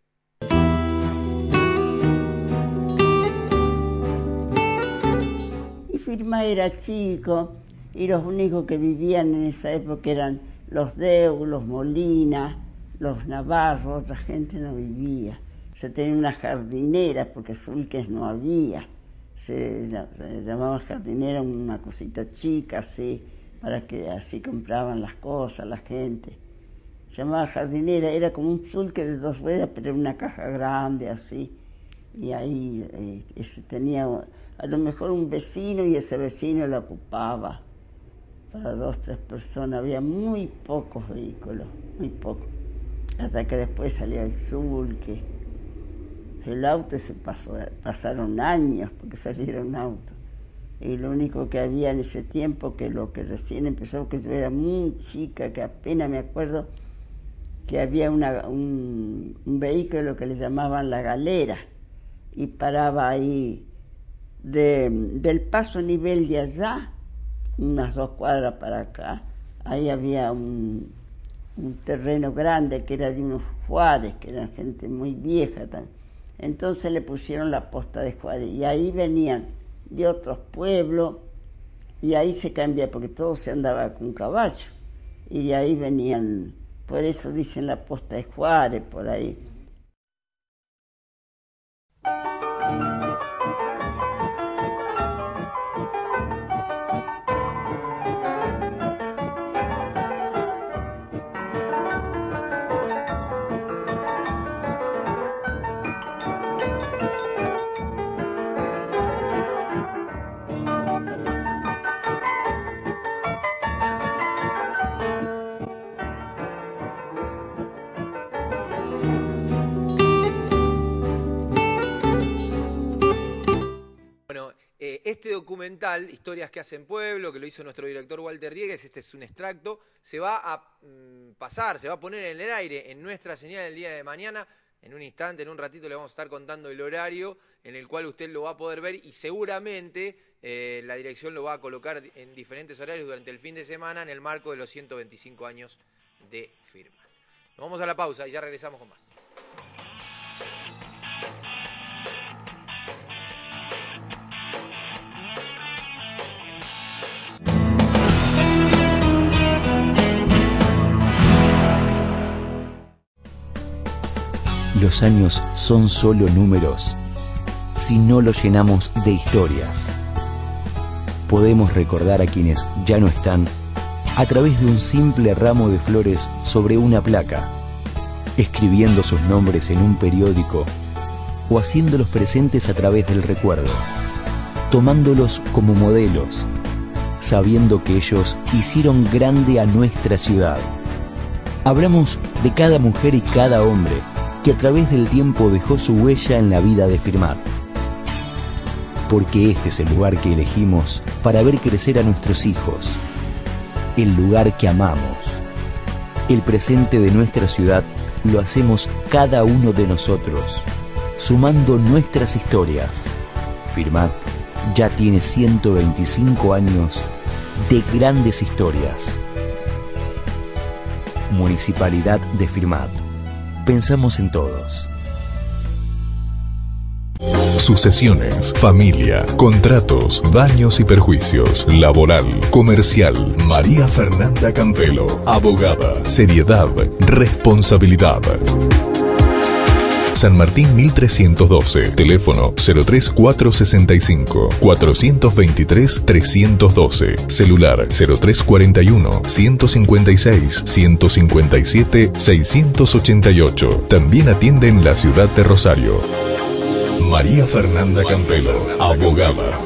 Y Firmat era chico y los únicos que vivían en esa época eran los Deu, los Molina, los Navarro, otra gente no vivía. Se tenía una jardinera porque sulques no había. Se llamaba jardinera una cosita chica así, para que así compraban las cosas la gente. Se llamaba jardinera, era como un sulque de 2 ruedas, pero era una caja grande así. Y ahí tenía a lo mejor un vecino y ese vecino la ocupaba para 2 o 3 personas. Había muy pocos vehículos, muy pocos. Hasta que después salía el sulque. El auto se pasaron años porque salieron autos. Y lo único que había en ese tiempo, que lo que recién empezó, que yo era muy chica, que apenas me acuerdo, que había un vehículo que le llamaban la galera, y paraba ahí del paso nivel de allá, unas 2 cuadras para acá, ahí había un terreno grande que era de unos Juárez, que eran gente muy vieja también. Entonces le pusieron la posta de Juárez, y ahí venían de otros pueblos, y ahí se cambia, porque todo se andaba con caballo, y de ahí venían, por eso dicen la posta de Juárez, por ahí. Este documental, Historias que hacen pueblo, que lo hizo nuestro director Walter Diegues, este es un extracto, se va a pasar, se va a poner en el aire en nuestra señal el día de mañana. En un instante, en un ratito le vamos a estar contando el horario en el cual usted lo va a poder ver, y seguramente la dirección lo va a colocar en diferentes horarios durante el fin de semana en el marco de los 125 años de Firmat. Nos vamos a la pausa y ya regresamos con más. Los años son solo números si no los llenamos de historias. Podemos recordar a quienes ya no están a través de un simple ramo de flores sobre una placa, escribiendo sus nombres en un periódico o haciéndolos presentes a través del recuerdo, tomándolos como modelos, sabiendo que ellos hicieron grande a nuestra ciudad. Hablamos de cada mujer y cada hombre que a través del tiempo dejó su huella en la vida de Firmat. Porque este es el lugar que elegimos para ver crecer a nuestros hijos. El lugar que amamos. El presente de nuestra ciudad lo hacemos cada uno de nosotros, sumando nuestras historias. Firmat ya tiene 125 años de grandes historias. Municipalidad de Firmat. Pensamos en todos. Sucesiones, familia, contratos, daños y perjuicios, laboral, comercial. María Fernanda Campelo, abogada. Seriedad, responsabilidad. San Martín 1312, teléfono 03465 423 312, celular 0341 156 157 688. También atiende en la ciudad de Rosario. María Fernanda Campelo, abogada.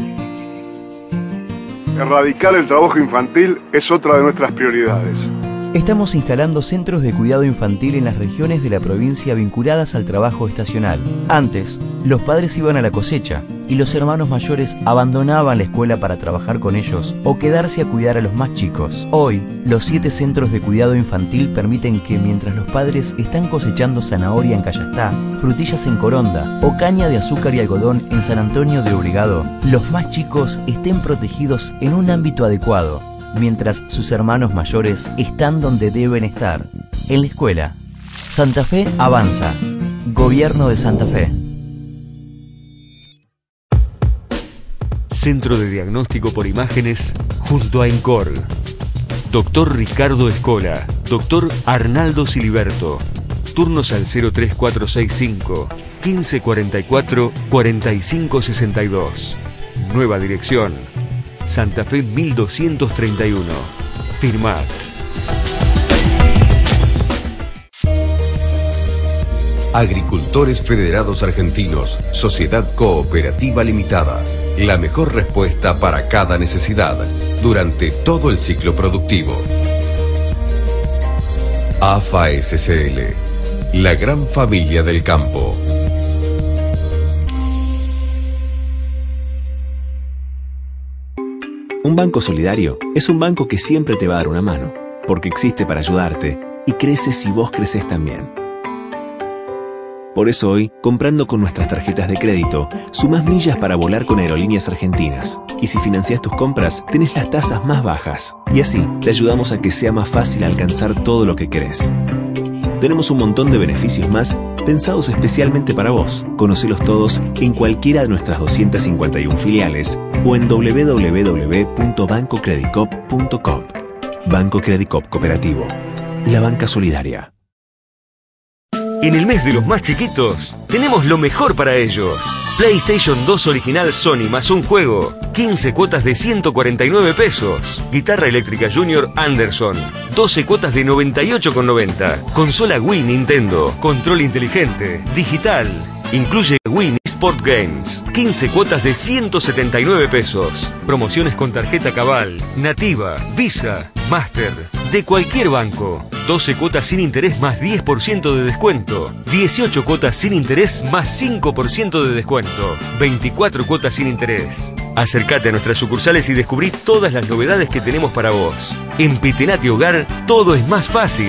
Erradicar el trabajo infantil es otra de nuestras prioridades. Estamos instalando centros de cuidado infantil en las regiones de la provincia vinculadas al trabajo estacional. Antes, los padres iban a la cosecha y los hermanos mayores abandonaban la escuela para trabajar con ellos o quedarse a cuidar a los más chicos. Hoy, los 7 centros de cuidado infantil permiten que mientras los padres están cosechando zanahoria en Cayastá, frutillas en Coronda o caña de azúcar y algodón en San Antonio de Obligado, los más chicos estén protegidos en un ámbito adecuado, mientras sus hermanos mayores están donde deben estar, en la escuela. Santa Fe avanza. Gobierno de Santa Fe. Centro de Diagnóstico por Imágenes junto a ENCOR. Doctor Ricardo Escola, Doctor Arnaldo Siliberto. Turnos al 03465 1544 4562. Nueva dirección: Santa Fe 1231. Firmat. Agricultores Federados Argentinos, Sociedad Cooperativa Limitada. La mejor respuesta para cada necesidad durante todo el ciclo productivo. AFA SCL, la gran familia del campo. Un banco solidario es un banco que siempre te va a dar una mano, porque existe para ayudarte y crece si vos creces también. Por eso hoy, comprando con nuestras tarjetas de crédito, sumás millas para volar con Aerolíneas Argentinas. Y si financiás tus compras, tenés las tasas más bajas. Y así, te ayudamos a que sea más fácil alcanzar todo lo que querés. Tenemos un montón de beneficios más pensados especialmente para vos. Conocelos todos en cualquiera de nuestras 251 filiales o en www.bancocreditcop.com. Banco Credicop Cooperativo. La banca solidaria. En el mes de los más chiquitos, tenemos lo mejor para ellos. PlayStation 2 original Sony más un juego. 15 cuotas de 149 pesos. Guitarra eléctrica Junior Anderson. 12 cuotas de 98,90. Consola Wii Nintendo. Control inteligente. Digital. Incluye Wii Sport Games. 15 cuotas de 179 pesos. Promociones con tarjeta Cabal, Nativa, Visa, Master. De cualquier banco. 12 cuotas sin interés más 10% de descuento. 18 cuotas sin interés más 5% de descuento. 24 cuotas sin interés. Acércate a nuestras sucursales y descubrí todas las novedades que tenemos para vos. En Petenati Hogar, todo es más fácil.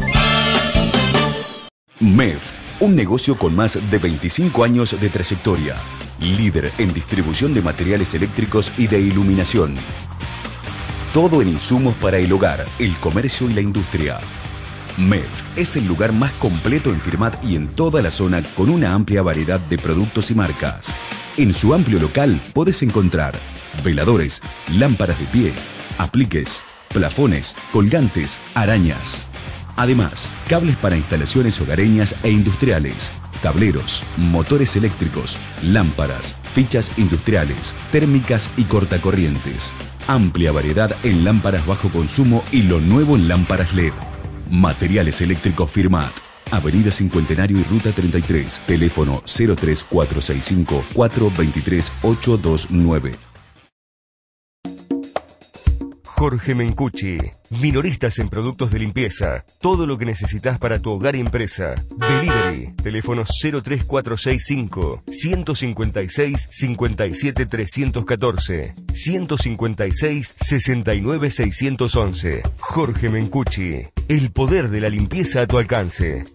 MEF, un negocio con más de 25 años de trayectoria. Líder en distribución de materiales eléctricos y de iluminación. Todo en insumos para el hogar, el comercio y la industria. MEF es el lugar más completo en Firmat y en toda la zona, con una amplia variedad de productos y marcas. En su amplio local podés encontrar veladores, lámparas de pie, apliques, plafones, colgantes, arañas. Además, cables para instalaciones hogareñas e industriales, tableros, motores eléctricos, lámparas, fichas industriales, térmicas y cortacorrientes. Amplia variedad en lámparas bajo consumo y lo nuevo en lámparas LED. Materiales eléctricos Firmat. Avenida Cincuentenario y Ruta 33. Teléfono 03465 423 829. Jorge Mencucci, minoristas en productos de limpieza. Todo lo que necesitas para tu hogar y empresa. Delivery, teléfono 03465 156 57 314 156 69 611. Jorge Mencucci, el poder de la limpieza a tu alcance.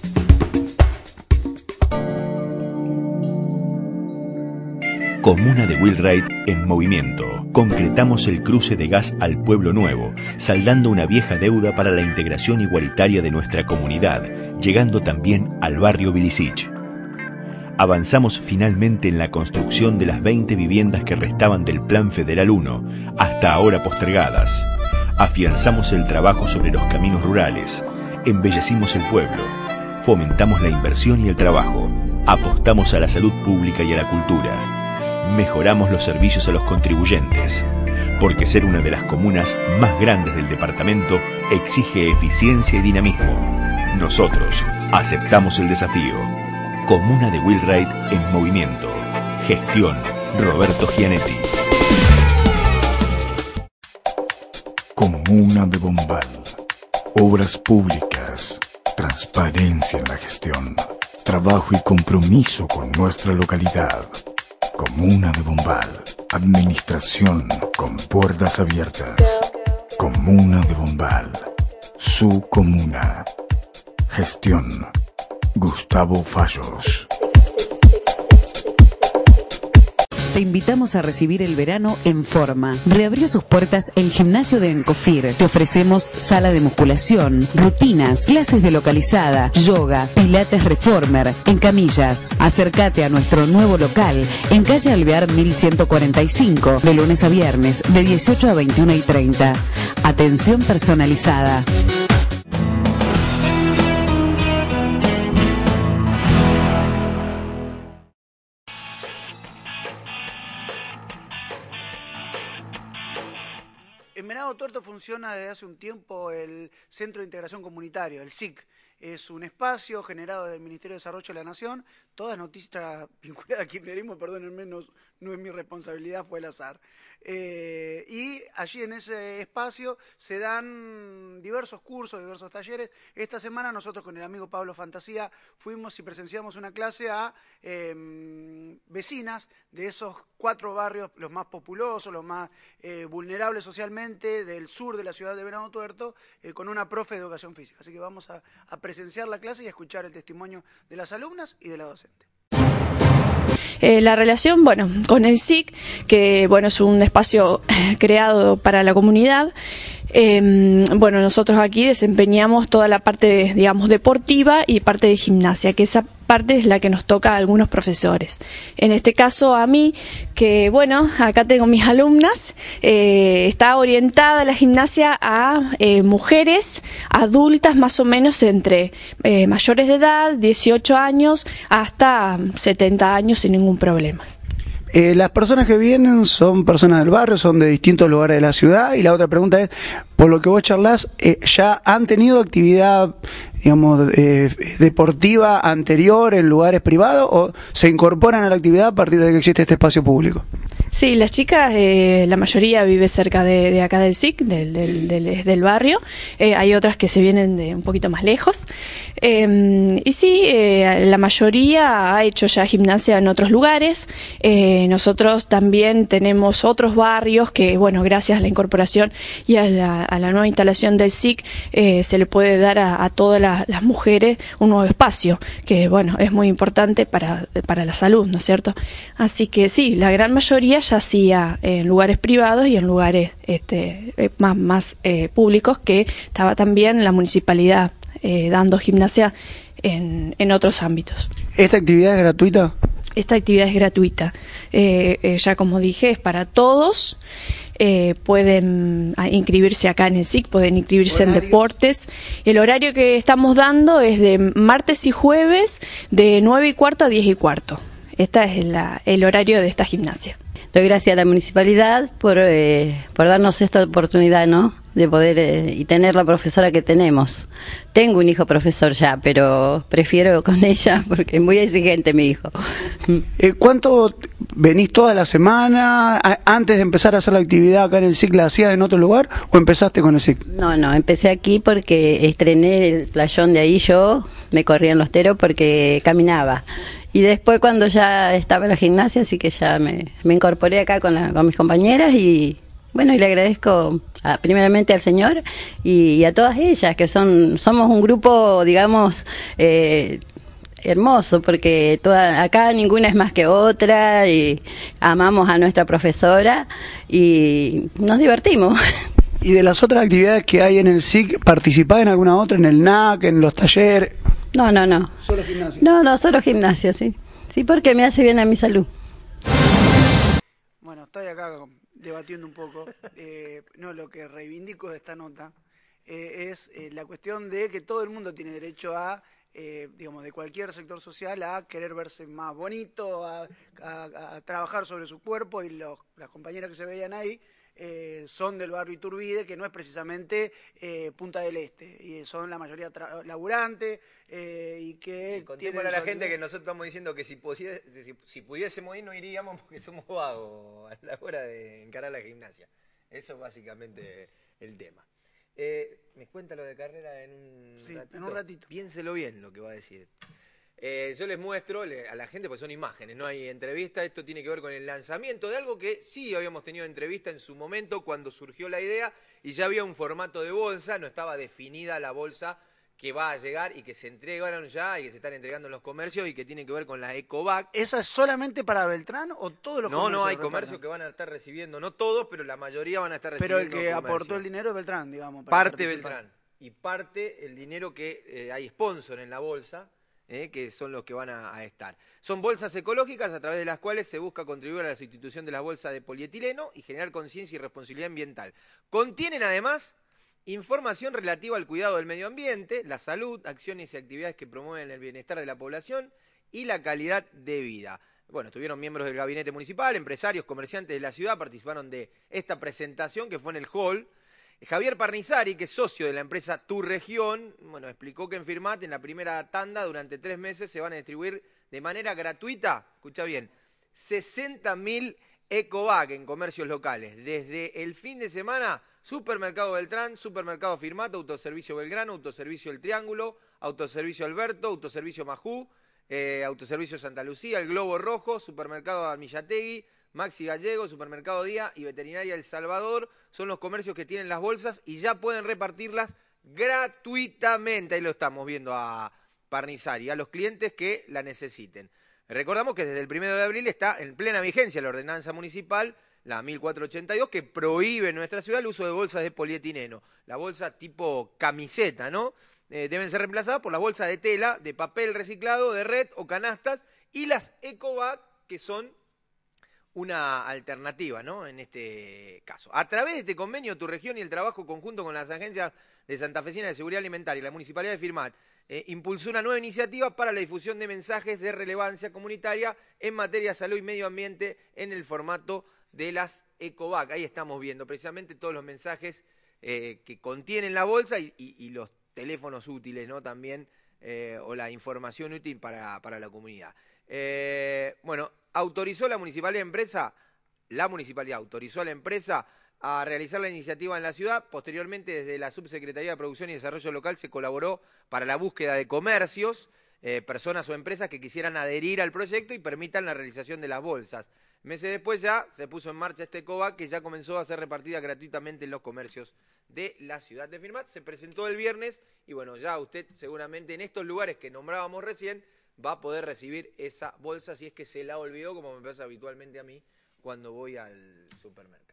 Comuna de Wheelwright en movimiento. Concretamos el cruce de gas al Pueblo Nuevo, saldando una vieja deuda para la integración igualitaria de nuestra comunidad, llegando también al barrio Bilisich. Avanzamos finalmente en la construcción de las 20 viviendas que restaban del Plan Federal 1, hasta ahora postergadas. Afianzamos el trabajo sobre los caminos rurales, embellecimos el pueblo, fomentamos la inversión y el trabajo, apostamos a la salud pública y a la cultura. Mejoramos los servicios a los contribuyentes, porque ser una de las comunas más grandes del departamento exige eficiencia y dinamismo. Nosotros aceptamos el desafío. Comuna de Wheelwright en movimiento. Gestión Roberto Gianetti. Comuna de Bombal. Obras públicas, transparencia en la gestión, trabajo y compromiso con nuestra localidad. Comuna de Bombal, administración con puertas abiertas. Comuna de Bombal, su comuna. Gestión, Gustavo Fallos. Te invitamos a recibir el verano en forma. Reabrió sus puertas el gimnasio de Encofir. Te ofrecemos sala de musculación, rutinas, clases de localizada, yoga, pilates reformer, en camillas. Acércate a nuestro nuevo local en calle Alvear 1145, de lunes a viernes, de 18 a 21:30. Atención personalizada. En Venado Tuerto funciona desde hace un tiempo el Centro de Integración Comunitario, el SIC. Es un espacio generado del Ministerio de Desarrollo de la Nación. Todas noticias vinculadas al kirchnerismo, perdónenme, no es mi responsabilidad, fue el azar. Y allí en ese espacio se dan diversos cursos, diversos talleres. Esta semana nosotros con el amigo Pablo Fantasía fuimos y presenciamos una clase a vecinas de esos 4 barrios, los más populosos, los más vulnerables socialmente del sur de la ciudad de Venado Tuerto, con una profe de educación física. Así que vamos a presenciar la clase y a escuchar el testimonio de las alumnas y de la docente. La relación, bueno, con el SIC, que bueno, es un espacio creado para la comunidad. Bueno, nosotros aquí desempeñamos toda la parte, digamos, deportiva y parte de gimnasia, que esa parte es la que nos toca a algunos profesores. En este caso a mí, que bueno, acá tengo mis alumnas, está orientada la gimnasia a mujeres adultas más o menos entre mayores de edad, 18 años, hasta 70 años sin ningún problema. Las personas que vienen son personas del barrio, son de distintos lugares de la ciudad, y la otra pregunta es, por lo que vos charlás, ¿ya han tenido actividad, digamos, deportiva anterior en lugares privados o se incorporan a la actividad a partir de que existe este espacio público? Sí, las chicas, la mayoría vive cerca de acá del SIC, del barrio. Hay otras que se vienen de un poquito más lejos. Y sí, la mayoría ha hecho ya gimnasia en otros lugares. Nosotros también tenemos otros barrios que, bueno, gracias a la incorporación y a la nueva instalación del SIC, se le puede dar a todas las mujeres un nuevo espacio, que, bueno, es muy importante para la salud, ¿no es cierto? Así que sí, la gran mayoría ya hacía en lugares privados y en lugares más públicos, que estaba también la municipalidad dando gimnasia en otros ámbitos. ¿Esta actividad es gratuita? Esta actividad es gratuita. Ya como dije, es para todos. Pueden inscribirse acá en el SIC, pueden inscribirse en deportes. El horario que estamos dando es de martes y jueves de 9:15 a 10:15. Este es el horario de esta gimnasia. Doy gracias a la municipalidad por darnos esta oportunidad, ¿no?, de poder y tener la profesora que tenemos. Tengo un hijo profesor ya, pero prefiero con ella porque es muy exigente mi hijo. ¿Cuánto venís toda la semana? ¿Antes de empezar a hacer la actividad acá en el SIC la hacías en otro lugar o empezaste con el SIC? No, empecé aquí porque estrené el playón de ahí, yo me corría en los teros porque caminaba. Y después cuando ya estaba en la gimnasia, así que ya me incorporé acá con mis compañeras y bueno, y le agradezco primeramente al Señor y a todas ellas, que somos un grupo, digamos, hermoso, porque acá ninguna es más que otra y amamos a nuestra profesora y nos divertimos. ¿Y de las otras actividades que hay en el SIC, participás en alguna otra, en el NAC, en los talleres? No. ¿Solo gimnasia? No, solo gimnasia, sí. Sí, porque me hace bien a mi salud. Bueno, estoy acá debatiendo un poco. Lo que reivindico de esta nota es la cuestión de que todo el mundo tiene derecho a, digamos, de cualquier sector social, a querer verse más bonito, a trabajar sobre su cuerpo, y las compañeras que se veían ahí son del barrio Iturbide, que no es precisamente Punta del Este, y son la mayoría laburantes, y que contémosle a la gente que nosotros estamos diciendo que si pudiésemos ir no iríamos porque somos vagos a la hora de encarar la gimnasia. Eso es básicamente el tema. Me cuenta lo de Carrera en un ratito. En un ratito. Piénselo bien lo que va a decir. Yo les muestro a la gente, pues son imágenes, no hay entrevista. Esto tiene que ver con el lanzamiento de algo que sí habíamos tenido entrevista en su momento cuando surgió la idea y ya había un formato de bolsa, no estaba definida la bolsa que va a llegar y que se entregaron ya y que se están entregando en los comercios y que tiene que ver con la Ecovac. ¿Esa es solamente para Beltrán o todos los comercios? No, hay comercios que van a estar recibiendo, no todos, pero la mayoría van a estar recibiendo. Pero el que aportó el dinero es Beltrán, digamos. Parte Beltrán y parte el dinero que hay sponsor en la bolsa, que son los que van a estar. Son bolsas ecológicas a través de las cuales se busca contribuir a la sustitución de las bolsas de polietileno y generar conciencia y responsabilidad ambiental. Contienen además información relativa al cuidado del medio ambiente, la salud, acciones y actividades que promueven el bienestar de la población y la calidad de vida. Bueno, estuvieron miembros del gabinete municipal, empresarios, comerciantes de la ciudad, participaron de esta presentación que fue en el hall. Javier Parnizari, que es socio de la empresa Tu Región, bueno, explicó que en Firmat, en la primera tanda, durante 3 meses, se van a distribuir de manera gratuita, escucha bien, 60.000 Ecovac en comercios locales. Desde el fin de semana, Supermercado Beltrán, Supermercado Firmat, Autoservicio Belgrano, Autoservicio El Triángulo, Autoservicio Alberto, Autoservicio Majú, Autoservicio Santa Lucía, El Globo Rojo, Supermercado Almillategui, Maxi Gallego, Supermercado Día y Veterinaria El Salvador son los comercios que tienen las bolsas y ya pueden repartirlas gratuitamente. Ahí lo estamos viendo a Parnizari, a los clientes que la necesiten. Recordamos que desde el 1 de abril está en plena vigencia la ordenanza municipal, la 1482, que prohíbe en nuestra ciudad el uso de bolsas de polietileno. La bolsa tipo camiseta, ¿no? Deben ser reemplazadas por las bolsas de tela, de papel reciclado, de red o canastas y las Ecovac, que son una alternativa, ¿no? En este caso. A través de este convenio, Tu Región y el trabajo conjunto con las agencias de Santafesina de Seguridad Alimentaria y la Municipalidad de Firmat impulsó una nueva iniciativa para la difusión de mensajes de relevancia comunitaria en materia de salud y medio ambiente en el formato de las Ecovac. Ahí estamos viendo precisamente todos los mensajes que contienen la bolsa y los teléfonos útiles, ¿no? También, o la información útil para la comunidad. Bueno, autorizó la municipalidad autorizó a la empresa a realizar la iniciativa en la ciudad. Posteriormente, desde la Subsecretaría de Producción y Desarrollo Local se colaboró para la búsqueda de comercios, personas o empresas que quisieran adherir al proyecto y permitan la realización de las bolsas. Meses después ya se puso en marcha este Ecovac que ya comenzó a ser repartida gratuitamente en los comercios de la ciudad de Firmat. Se presentó el viernes y bueno, ya usted seguramente en estos lugares que nombrábamos recién va a poder recibir esa bolsa si es que se la olvidó, como me pasa habitualmente a mí cuando voy al supermercado.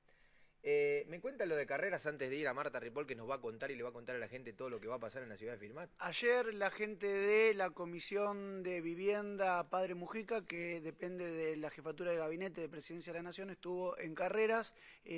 ¿Me cuenta lo de Carreras antes de ir a Marta Ripoll, que nos va a contar y le va a contar a la gente todo lo que va a pasar en la ciudad de Firmat? Ayer la gente de la Comisión de Vivienda Padre Mujica, que depende de la Jefatura de Gabinete de Presidencia de la Nación, estuvo en Carreras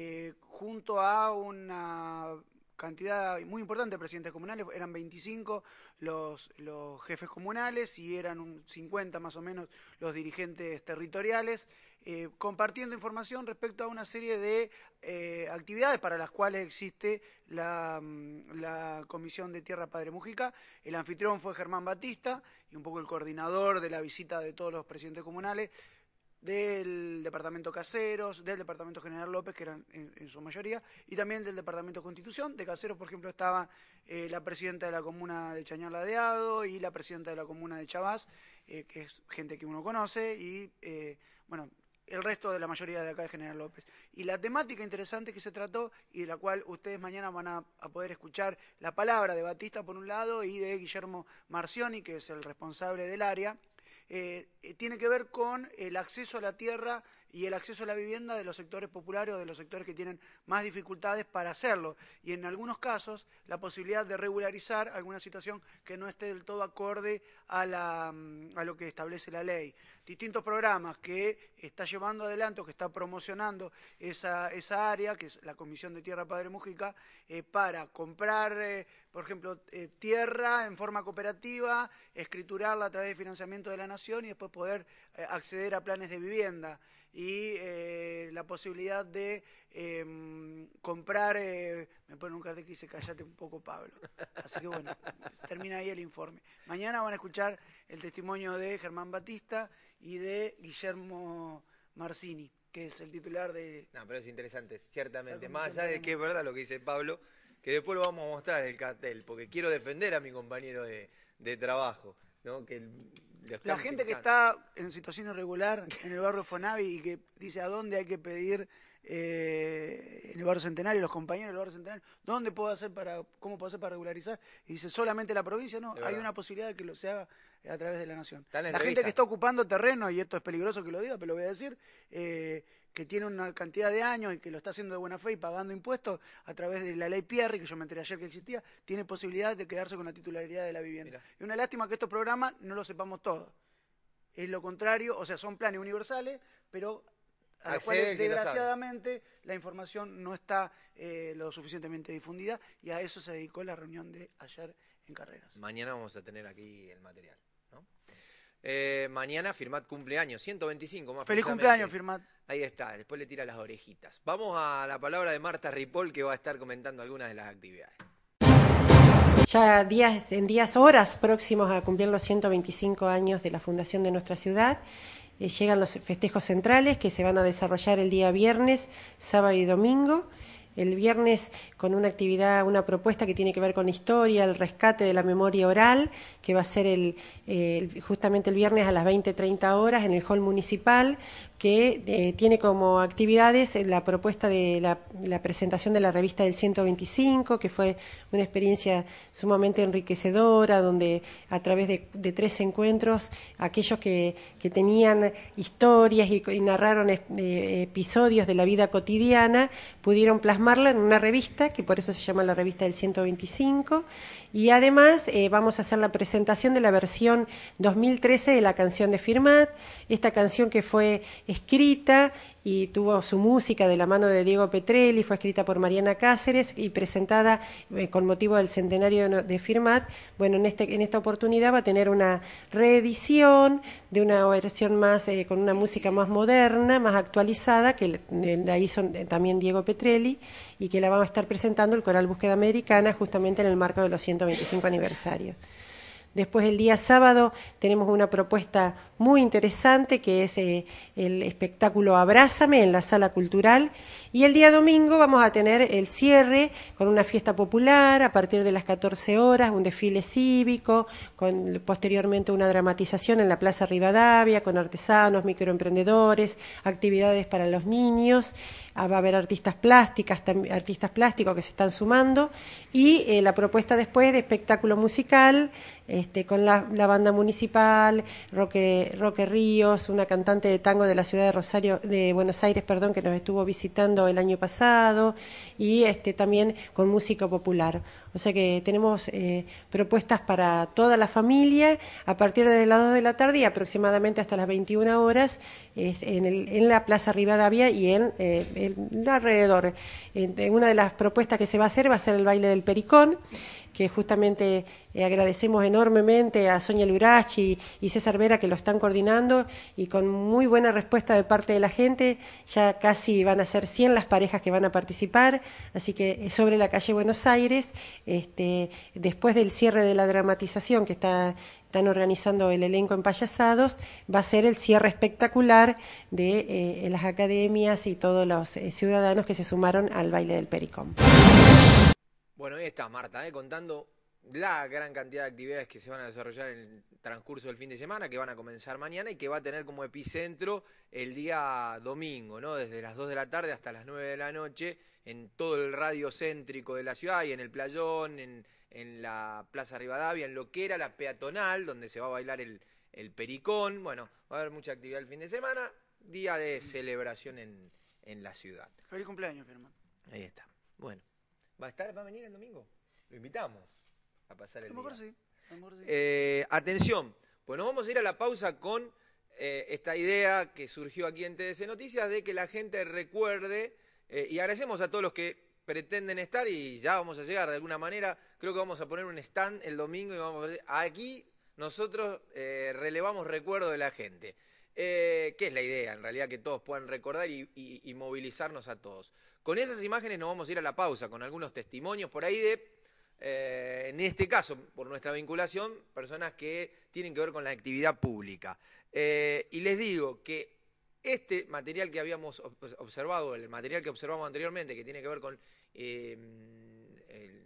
junto a una cantidad muy importante de presidentes comunales. Eran 25 los jefes comunales y eran 50 más o menos los dirigentes territoriales, compartiendo información respecto a una serie de actividades para las cuales existe la Comisión de Tierra Padre Mujica. El anfitrión fue Germán Batista y un poco el coordinador de la visita de todos los presidentes comunales del departamento Caseros, del departamento General López, que eran en su mayoría, y también del departamento Constitución. De Caseros, por ejemplo, estaba la presidenta de la comuna de Chañar Ladeado y la presidenta de la comuna de Chabás, que es gente que uno conoce, y bueno, el resto de la mayoría de acá de General López. Y la temática interesante que se trató y de la cual ustedes mañana van a poder escuchar la palabra de Batista por un lado y de Guillermo Marcioni, que es el responsable del área, tiene que ver con el acceso a la tierra y el acceso a la vivienda de los sectores populares o de los sectores que tienen más dificultades para hacerlo, y en algunos casos la posibilidad de regularizar alguna situación que no esté del todo acorde a lo que establece la ley. Distintos programas que está llevando adelante o que está promocionando esa área, que es la Comisión de Tierra Padre Mujica, para comprar, por ejemplo, tierra en forma cooperativa, escriturarla a través de financiamiento de la Nación y después poder acceder a planes de vivienda. Y la posibilidad de comprar, me pone un cartel que dice cállate un poco, Pablo. Así que bueno, termina ahí el informe. Mañana van a escuchar el testimonio de Germán Batista y de Guillermo Marcini, que es el titular de... No, pero es interesante, ciertamente. Más allá de que es verdad lo que dice Pablo, que después lo vamos a mostrar el cartel, porque quiero defender a mi compañero de trabajo, ¿no? Que la gente que está en situación irregular en el barrio Fonavi y que dice a dónde hay que pedir en el barrio Centenario, los compañeros del barrio Centenario, cómo puedo hacer para regularizar, y dice solamente la provincia, no, hay una posibilidad de que se haga a través de la nación. La gente que está ocupando terreno, y esto es peligroso que lo diga, pero lo voy a decir, que tiene una cantidad de años y que lo está haciendo de buena fe y pagando impuestos a través de la ley Pierri, que yo me enteré ayer que existía, tiene posibilidad de quedarse con la titularidad de la vivienda. Mira. Y una lástima que estos programas no lo sepamos todos. Es lo contrario, o sea, son planes universales, pero a los cuales desgraciadamente la información no está lo suficientemente difundida, y a eso se dedicó la reunión de ayer en Carreras. Mañana vamos a tener aquí el material, ¿no? Mañana Firmat cumpleaños, 125 más. Feliz cumpleaños, Firmat. Ahí está, después le tira las orejitas. Vamos a la palabra de Marta Ripoll, que va a estar comentando algunas de las actividades. Ya horas próximos a cumplir los 125 años de la fundación de nuestra ciudad, llegan los festejos centrales que se van a desarrollar el día viernes, sábado y domingo. El viernes con una actividad, una propuesta que tiene que ver con la historia, el rescate de la memoria oral, que va a ser justamente el viernes a las 20:30 horas en el hall municipal, que tiene como actividades la propuesta de la presentación de la revista del 125, que fue una experiencia sumamente enriquecedora, donde a través de 3 encuentros, aquellos que tenían historias y narraron episodios de la vida cotidiana, pudieron plasmarla en una revista, que por eso se llama la revista del 125, y además vamos a hacer la presentación de la versión 2013 de la canción de Firmat, esta canción que fue escrita y tuvo su música de la mano de Diego Petrelli, fue escrita por Mariana Cáceres y presentada con motivo del centenario de Firmat. Bueno, en esta oportunidad va a tener una reedición de una versión más, con una música más moderna, más actualizada, que la hizo también Diego Petrelli, y que la va a estar presentando el Coral Búsqueda Americana justamente en el marco de los 125 aniversarios. Después el día sábado tenemos una propuesta muy interesante que es el espectáculo Abrázame en la Sala Cultural, y el día domingo vamos a tener el cierre con una fiesta popular a partir de las 14 horas, un desfile cívico, con posteriormente una dramatización en la Plaza Rivadavia con artesanos, microemprendedores, actividades para los niños. Va a haber artistas plásticos que se están sumando, y la propuesta después de espectáculo musical con la banda municipal, Roque Ríos, una cantante de tango de la ciudad de Buenos Aires, que nos estuvo visitando el año pasado, y también con música popular. O sea que tenemos propuestas para toda la familia a partir de las 2 de la tarde y aproximadamente hasta las 21 horas en la Plaza Rivadavia y en alrededor. Una de las propuestas que se va a ser el baile del Pericón, que justamente agradecemos enormemente a Sonia Lurachi y César Vera, que lo están coordinando, y con muy buena respuesta de parte de la gente. Ya casi van a ser 100 las parejas que van a participar, así que sobre la calle Buenos Aires, después del cierre de la dramatización que están organizando el elenco en Payasados, va a ser el cierre espectacular de las academias y todos los ciudadanos que se sumaron al baile del Pericón. Bueno, ahí está Marta, contando la gran cantidad de actividades que se van a desarrollar en el transcurso del fin de semana, que van a comenzar mañana y que va a tener como epicentro el día domingo, ¿no? Desde las 2 de la tarde hasta las 9 de la noche, en todo el radio céntrico de la ciudad y en el Playón, en la Plaza Rivadavia, en lo que era la peatonal, donde se va a bailar el Pericón. Bueno, va a haber mucha actividad el fin de semana, día de celebración en la ciudad. Feliz cumpleaños, Firmat. Ahí está. Bueno, ¿va a venir el domingo? Lo invitamos a pasar el día. A lo mejor sí. Atención, pues nos vamos a ir a la pausa con esta idea que surgió aquí en TDC Noticias de que la gente recuerde, y agradecemos a todos los que pretenden estar, y ya vamos a llegar de alguna manera. Creo que vamos a poner un stand el domingo y vamos a ver, aquí nosotros relevamos recuerdo de la gente. ¿Qué es la idea? En realidad, que todos puedan recordar y movilizarnos a todos. Con esas imágenes nos vamos a ir a la pausa, con algunos testimonios por ahí en este caso, por nuestra vinculación, personas que tienen que ver con la actividad pública. Y les digo que este material que habíamos observado, el material que observamos anteriormente, que tiene que ver con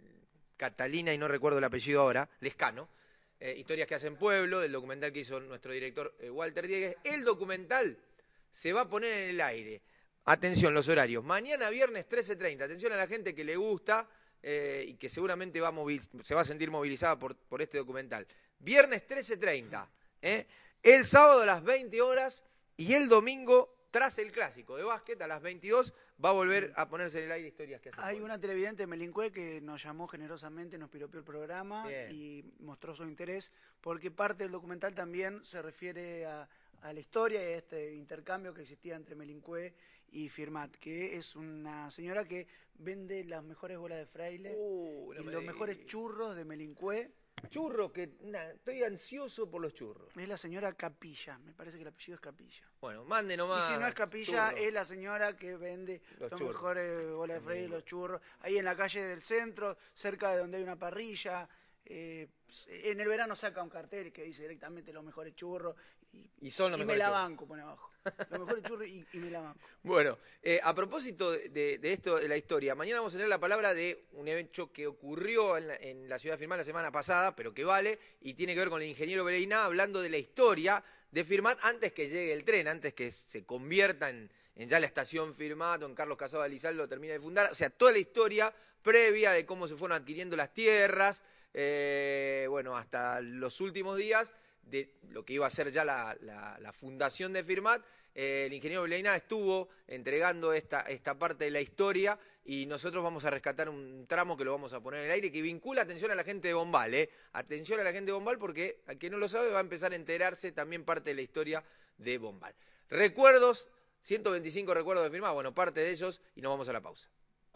Catalina, y no recuerdo el apellido ahora, Lescano. Historias que hacen pueblo, del documental que hizo nuestro director Walter Diegues. El documental se va a poner en el aire. Atención, los horarios. Mañana viernes 13:30. Atención a la gente que le gusta y que seguramente se va a sentir movilizada por este documental. Viernes 13:30. El sábado a las 20 horas y el domingo, tras el clásico de básquet, a las 22, va a volver a ponerse en el aire Historias que hacen. Hay una televidente de Melincue que nos llamó generosamente, nos piropió el programa. Bien. Y mostró su interés, porque parte del documental también se refiere a la historia y a este intercambio que existía entre Melincue y Firmat, que es una señora que vende las mejores bolas de fraile y los mejores churros de Melincue. Churros que estoy ansioso por los churros. Es la señora Capilla, me parece que el apellido es Capilla. Bueno, mande nomás. Y si no es Capilla, churros. Es la señora que vende los churros. Mejores bolas de fraile y los churros. Ahí en la calle del centro, cerca de donde hay una parrilla. En el verano saca un cartel que dice directamente los mejores churros y son los mejores me la churros. Banco, pone abajo. Los mejores churros y me la banco. Bueno, a propósito de esto, de la historia, mañana vamos a tener la palabra de un evento que ocurrió en la ciudad de Firmat la semana pasada, pero que vale, y tiene que ver con el ingeniero Bereina, hablando de la historia de Firmat antes que llegue el tren, antes que se convierta en ya la estación Firmat, don Carlos Casado Alizal lo termina de fundar, o sea, toda la historia previa de cómo se fueron adquiriendo las tierras, bueno, hasta los últimos días de lo que iba a ser ya la fundación de Firmat. El ingeniero Bereina estuvo entregando esta parte de la historia y nosotros vamos a rescatar un tramo que lo vamos a poner en el aire que vincula, atención a la gente de Bombal, atención a la gente de Bombal, porque al que no lo sabe va a empezar a enterarse también parte de la historia de Bombal. Recuerdos, 125 recuerdos de Firmat, bueno, parte de ellos, y nos vamos a la pausa.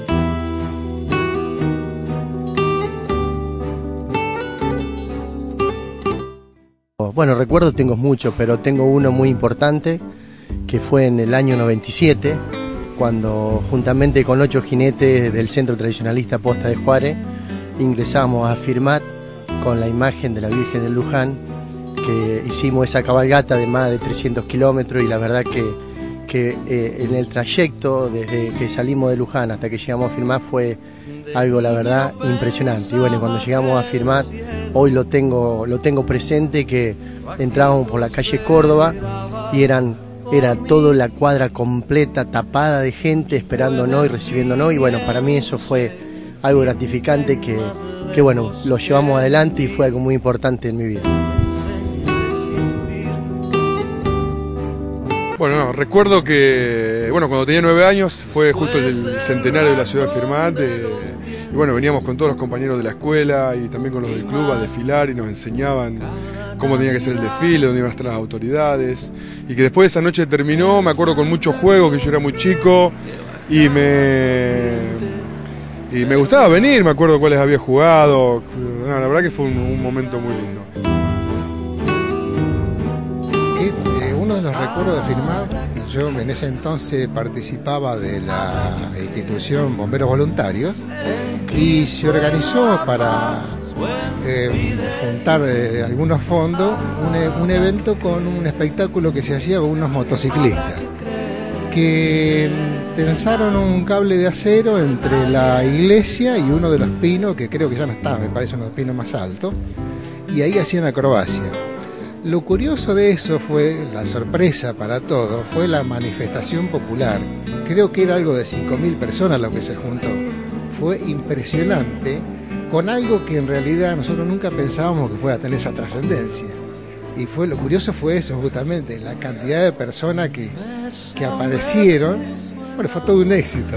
Bueno, recuerdos tengo muchos, pero tengo uno muy importante, que fue en el año 97, cuando juntamente con 8 jinetes del Centro Tradicionalista Posta de Juárez, ingresamos a Firmat con la imagen de la Virgen del Luján, que hicimos esa cabalgata de más de 300 kilómetros y la verdad que en el trayecto, desde que salimos de Luján hasta que llegamos a Firmat, fue algo, la verdad, impresionante. Y bueno, cuando llegamos a Firmat, hoy lo tengo presente, que entrábamos por la calle Córdoba y era toda la cuadra completa, tapada de gente, esperándonos y recibiéndonos. Y bueno, para mí eso fue algo gratificante que bueno, lo llevamos adelante y fue algo muy importante en mi vida. Bueno, recuerdo que cuando tenía 9 años fue justo el centenario de la ciudad de Firmat, y bueno, veníamos con todos los compañeros de la escuela y también con los del club a desfilar y nos enseñaban cómo tenía que ser el desfile, dónde iban a estar las autoridades, y que después de esa noche terminó, me acuerdo con muchos juegos, que yo era muy chico y me gustaba venir, me acuerdo cuáles había jugado, la verdad que fue un momento muy lindo. Uno de los recuerdos de Firmat, yo en ese entonces participaba de la institución Bomberos Voluntarios y se organizó para juntar algunos fondos un evento con un espectáculo que se hacía con unos motociclistas que tensaron un cable de acero entre la iglesia y uno de los pinos, que creo que ya no está, me parece uno de los pinos más altos, y ahí hacían acrobacia. Lo curioso de eso fue, la sorpresa para todos, fue la manifestación popular. Creo que era algo de 5.000 personas lo que se juntó. Fue impresionante, con algo que en realidad nosotros nunca pensábamos que fuera a tener esa trascendencia. Y lo curioso fue eso, justamente, la cantidad de personas que aparecieron. Bueno, fue todo un éxito,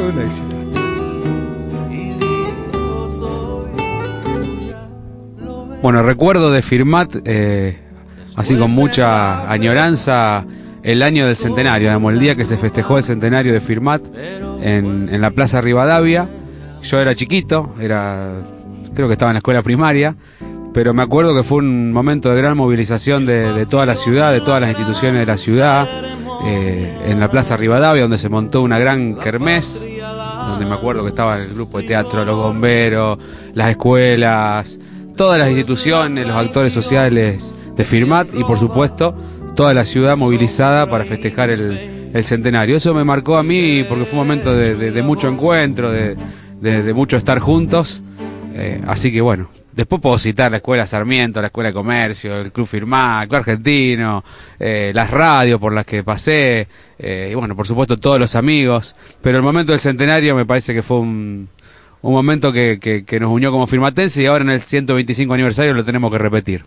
Bueno, recuerdo de Firmat, así con mucha añoranza, el año del centenario, digamos, el día que se festejó el centenario de Firmat en la Plaza Rivadavia. Yo era chiquito, creo que estaba en la escuela primaria, pero me acuerdo que fue un momento de gran movilización de toda la ciudad, de todas las instituciones de la ciudad, en la Plaza Rivadavia, donde se montó una gran kermés, donde me acuerdo que estaba el grupo de teatro, los bomberos, las escuelas, todas las instituciones, los actores sociales de Firmat y por supuesto toda la ciudad movilizada para festejar el centenario. Eso me marcó a mí porque fue un momento de mucho encuentro, de mucho estar juntos, Así que bueno, después puedo citar la Escuela Sarmiento, la Escuela de Comercio, el Club Firmat, el Club Argentino, las radios por las que pasé, y bueno, por supuesto todos los amigos, pero el momento del centenario me parece que fue un momento que nos unió como firmatense, y ahora en el 125 aniversario lo tenemos que repetir.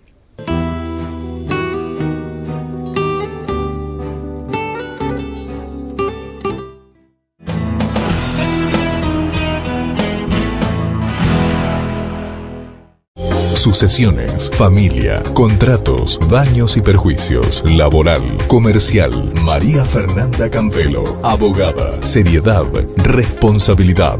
Sucesiones, familia, contratos, daños y perjuicios, laboral, comercial. María Fernanda Campelo, abogada. Seriedad, responsabilidad.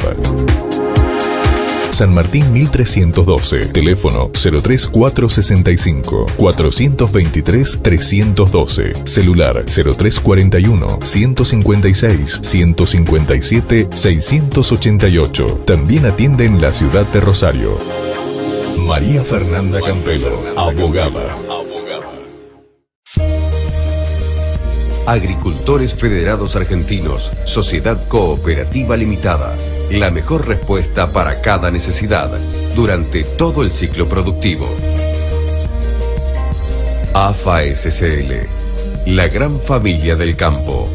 San Martín 1312, teléfono 03465 423 312, celular 0341 156 157 688. También atiende en la ciudad de Rosario. María Fernanda Campelo, abogada. Agricultores Federados Argentinos, Sociedad Cooperativa Limitada. La mejor respuesta para cada necesidad durante todo el ciclo productivo. AFA SCL, la gran familia del campo.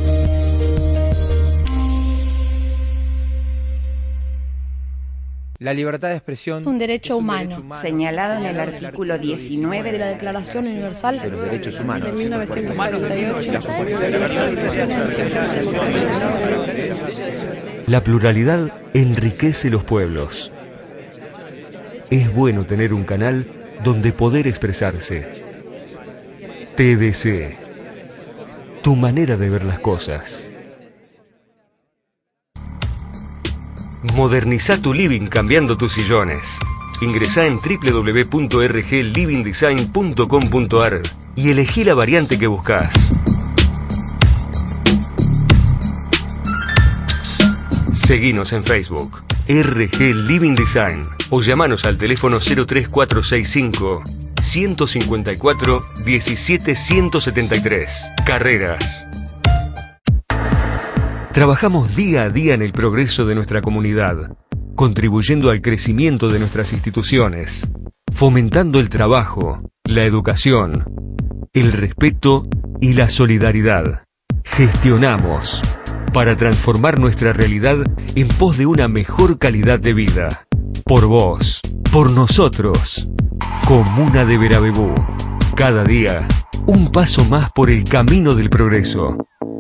La libertad de expresión es un derecho humano, señalado en el artículo 19 de la Declaración Universal de los Derechos Humanos de 1948. La pluralidad enriquece los pueblos. Es bueno tener un canal donde poder expresarse. TDC, tu manera de ver las cosas. Moderniza tu living cambiando tus sillones. Ingresá en www.rglivingdesign.com.ar y elegí la variante que buscas. Seguinos en Facebook, RG Living Design, o llamanos al teléfono 03465 154 17 173. Carreras. Trabajamos día a día en el progreso de nuestra comunidad, contribuyendo al crecimiento de nuestras instituciones, fomentando el trabajo, la educación, el respeto y la solidaridad. Gestionamos para transformar nuestra realidad en pos de una mejor calidad de vida. Por vos, por nosotros. Comuna de Verabebú. Cada día, un paso más por el camino del progreso.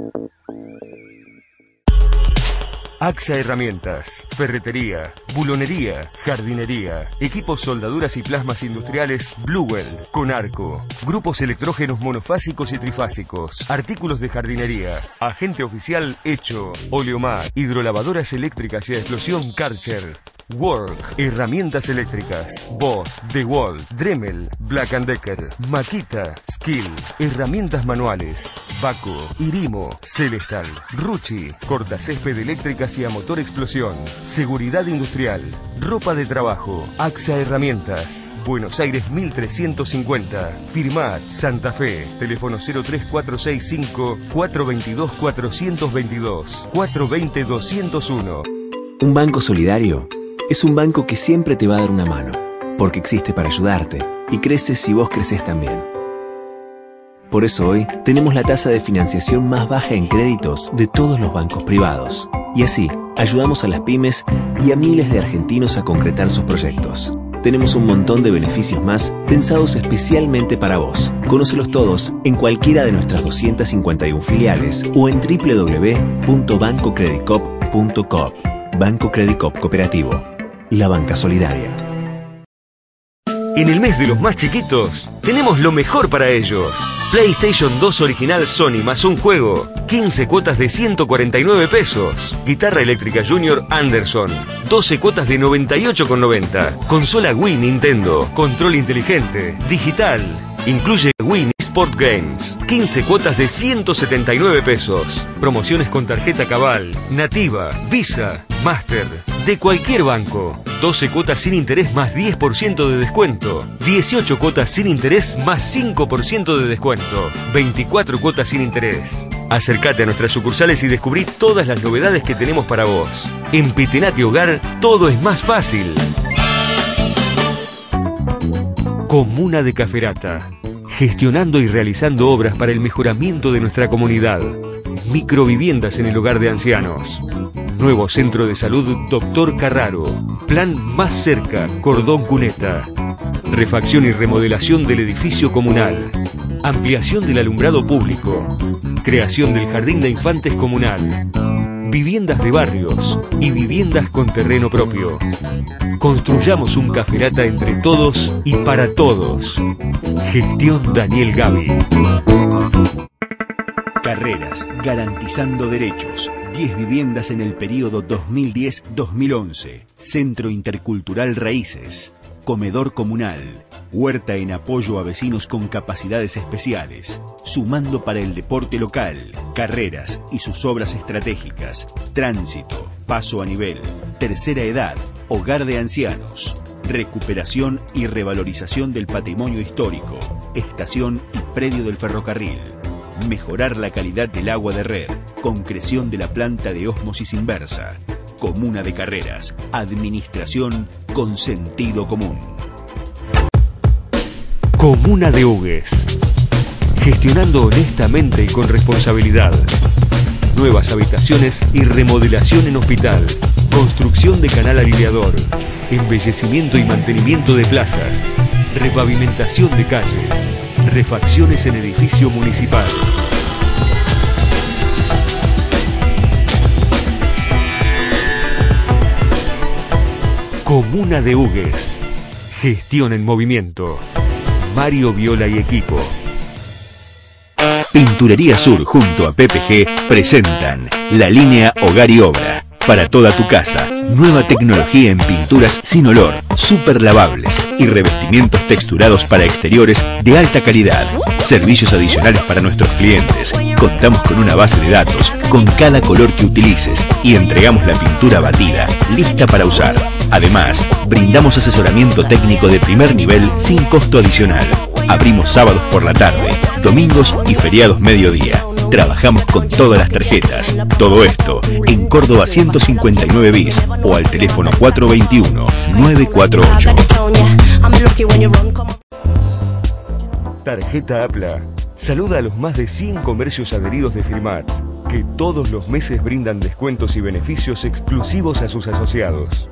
AXA Herramientas, ferretería, bulonería, jardinería, equipos soldaduras y plasmas industriales Bluewell, Conarco, grupos electrógenos monofásicos y trifásicos, artículos de jardinería, agente oficial Hecho, Oleomar, hidrolavadoras eléctricas y a explosión Karcher. Work, herramientas eléctricas, Bosch, DeWalt, Dremel, Black & Decker, Makita, Skill, herramientas manuales, Baco, Irimo, Celestal, Rucci, cortacésped eléctricas y a motor explosión, seguridad industrial, ropa de trabajo, AXA Herramientas, Buenos Aires 1350, Firmat, Santa Fe, teléfono 03465 422 422, 420 201. Un banco solidario es un banco que siempre te va a dar una mano, porque existe para ayudarte y crece si vos creces también. Por eso hoy tenemos la tasa de financiación más baja en créditos de todos los bancos privados. Y así, ayudamos a las pymes y a miles de argentinos a concretar sus proyectos. Tenemos un montón de beneficios más pensados especialmente para vos. Conócelos todos en cualquiera de nuestras 251 filiales o en www.bancocreditcop.com. Banco Credicop Cooperativo. La banca solidaria. En el mes de los más chiquitos, tenemos lo mejor para ellos. PlayStation 2 original Sony más un juego. 15 cuotas de 149 pesos. Guitarra eléctrica Junior Anderson. 12 cuotas de 98,90. Consola Wii Nintendo. Control inteligente. Digital. Incluye Wii Sport Games. 15 cuotas de 179 pesos. Promociones con tarjeta Cabal, Nativa, Visa, Master. De cualquier banco. 12 cuotas sin interés más 10% de descuento. 18 cuotas sin interés más 5% de descuento. 24 cuotas sin interés. Acércate a nuestras sucursales y descubrí todas las novedades que tenemos para vos. En Petenati Hogar todo es más fácil. Comuna de Caferata. Gestionando y realizando obras para el mejoramiento de nuestra comunidad. Microviviendas en el hogar de ancianos. Nuevo centro de salud Dr. Carraro. Plan Más Cerca, Cordón Cuneta. Refacción y remodelación del edificio comunal. Ampliación del alumbrado público. Creación del jardín de infantes comunal. Viviendas de barrios y viviendas con terreno propio. Construyamos un Caferata entre todos y para todos. Gestión Daniel Gavi. Carreras, garantizando derechos. 10 viviendas en el periodo 2010-2011. Centro Intercultural Raíces. Comedor comunal. Huerta en apoyo a vecinos con capacidades especiales. Sumando para el deporte local. Carreras y sus obras estratégicas. Tránsito. Paso a nivel. Tercera edad. Hogar de ancianos. Recuperación y revalorización del patrimonio histórico. Estación y predio del ferrocarril. Mejorar la calidad del agua de red. Concreción de la planta de ósmosis inversa. Comuna de Carreras. Administración con sentido común. Comuna de Hugues. Gestionando honestamente y con responsabilidad. Nuevas habitaciones y remodelación en hospital. Construcción de canal aliviador. Embellecimiento y mantenimiento de plazas. Repavimentación de calles. Refacciones en edificio municipal. Comuna de Hugues. Gestión en movimiento. Mario Viola y equipo. Pinturería Sur junto a PPG presentan la línea Hogar y Obra. Para toda tu casa, nueva tecnología en pinturas sin olor, super lavables y revestimientos texturados para exteriores de alta calidad. Servicios adicionales para nuestros clientes. Contamos con una base de datos con cada color que utilices y entregamos la pintura batida, lista para usar. Además, brindamos asesoramiento técnico de primer nivel sin costo adicional. Abrimos sábados por la tarde, domingos y feriados mediodía. Trabajamos con todas las tarjetas. Todo esto en Córdoba 159 bis o al teléfono 421-948. Tarjeta APLA. Saluda a los más de 100 comercios adheridos de Firmat, que todos los meses brindan descuentos y beneficios exclusivos a sus asociados.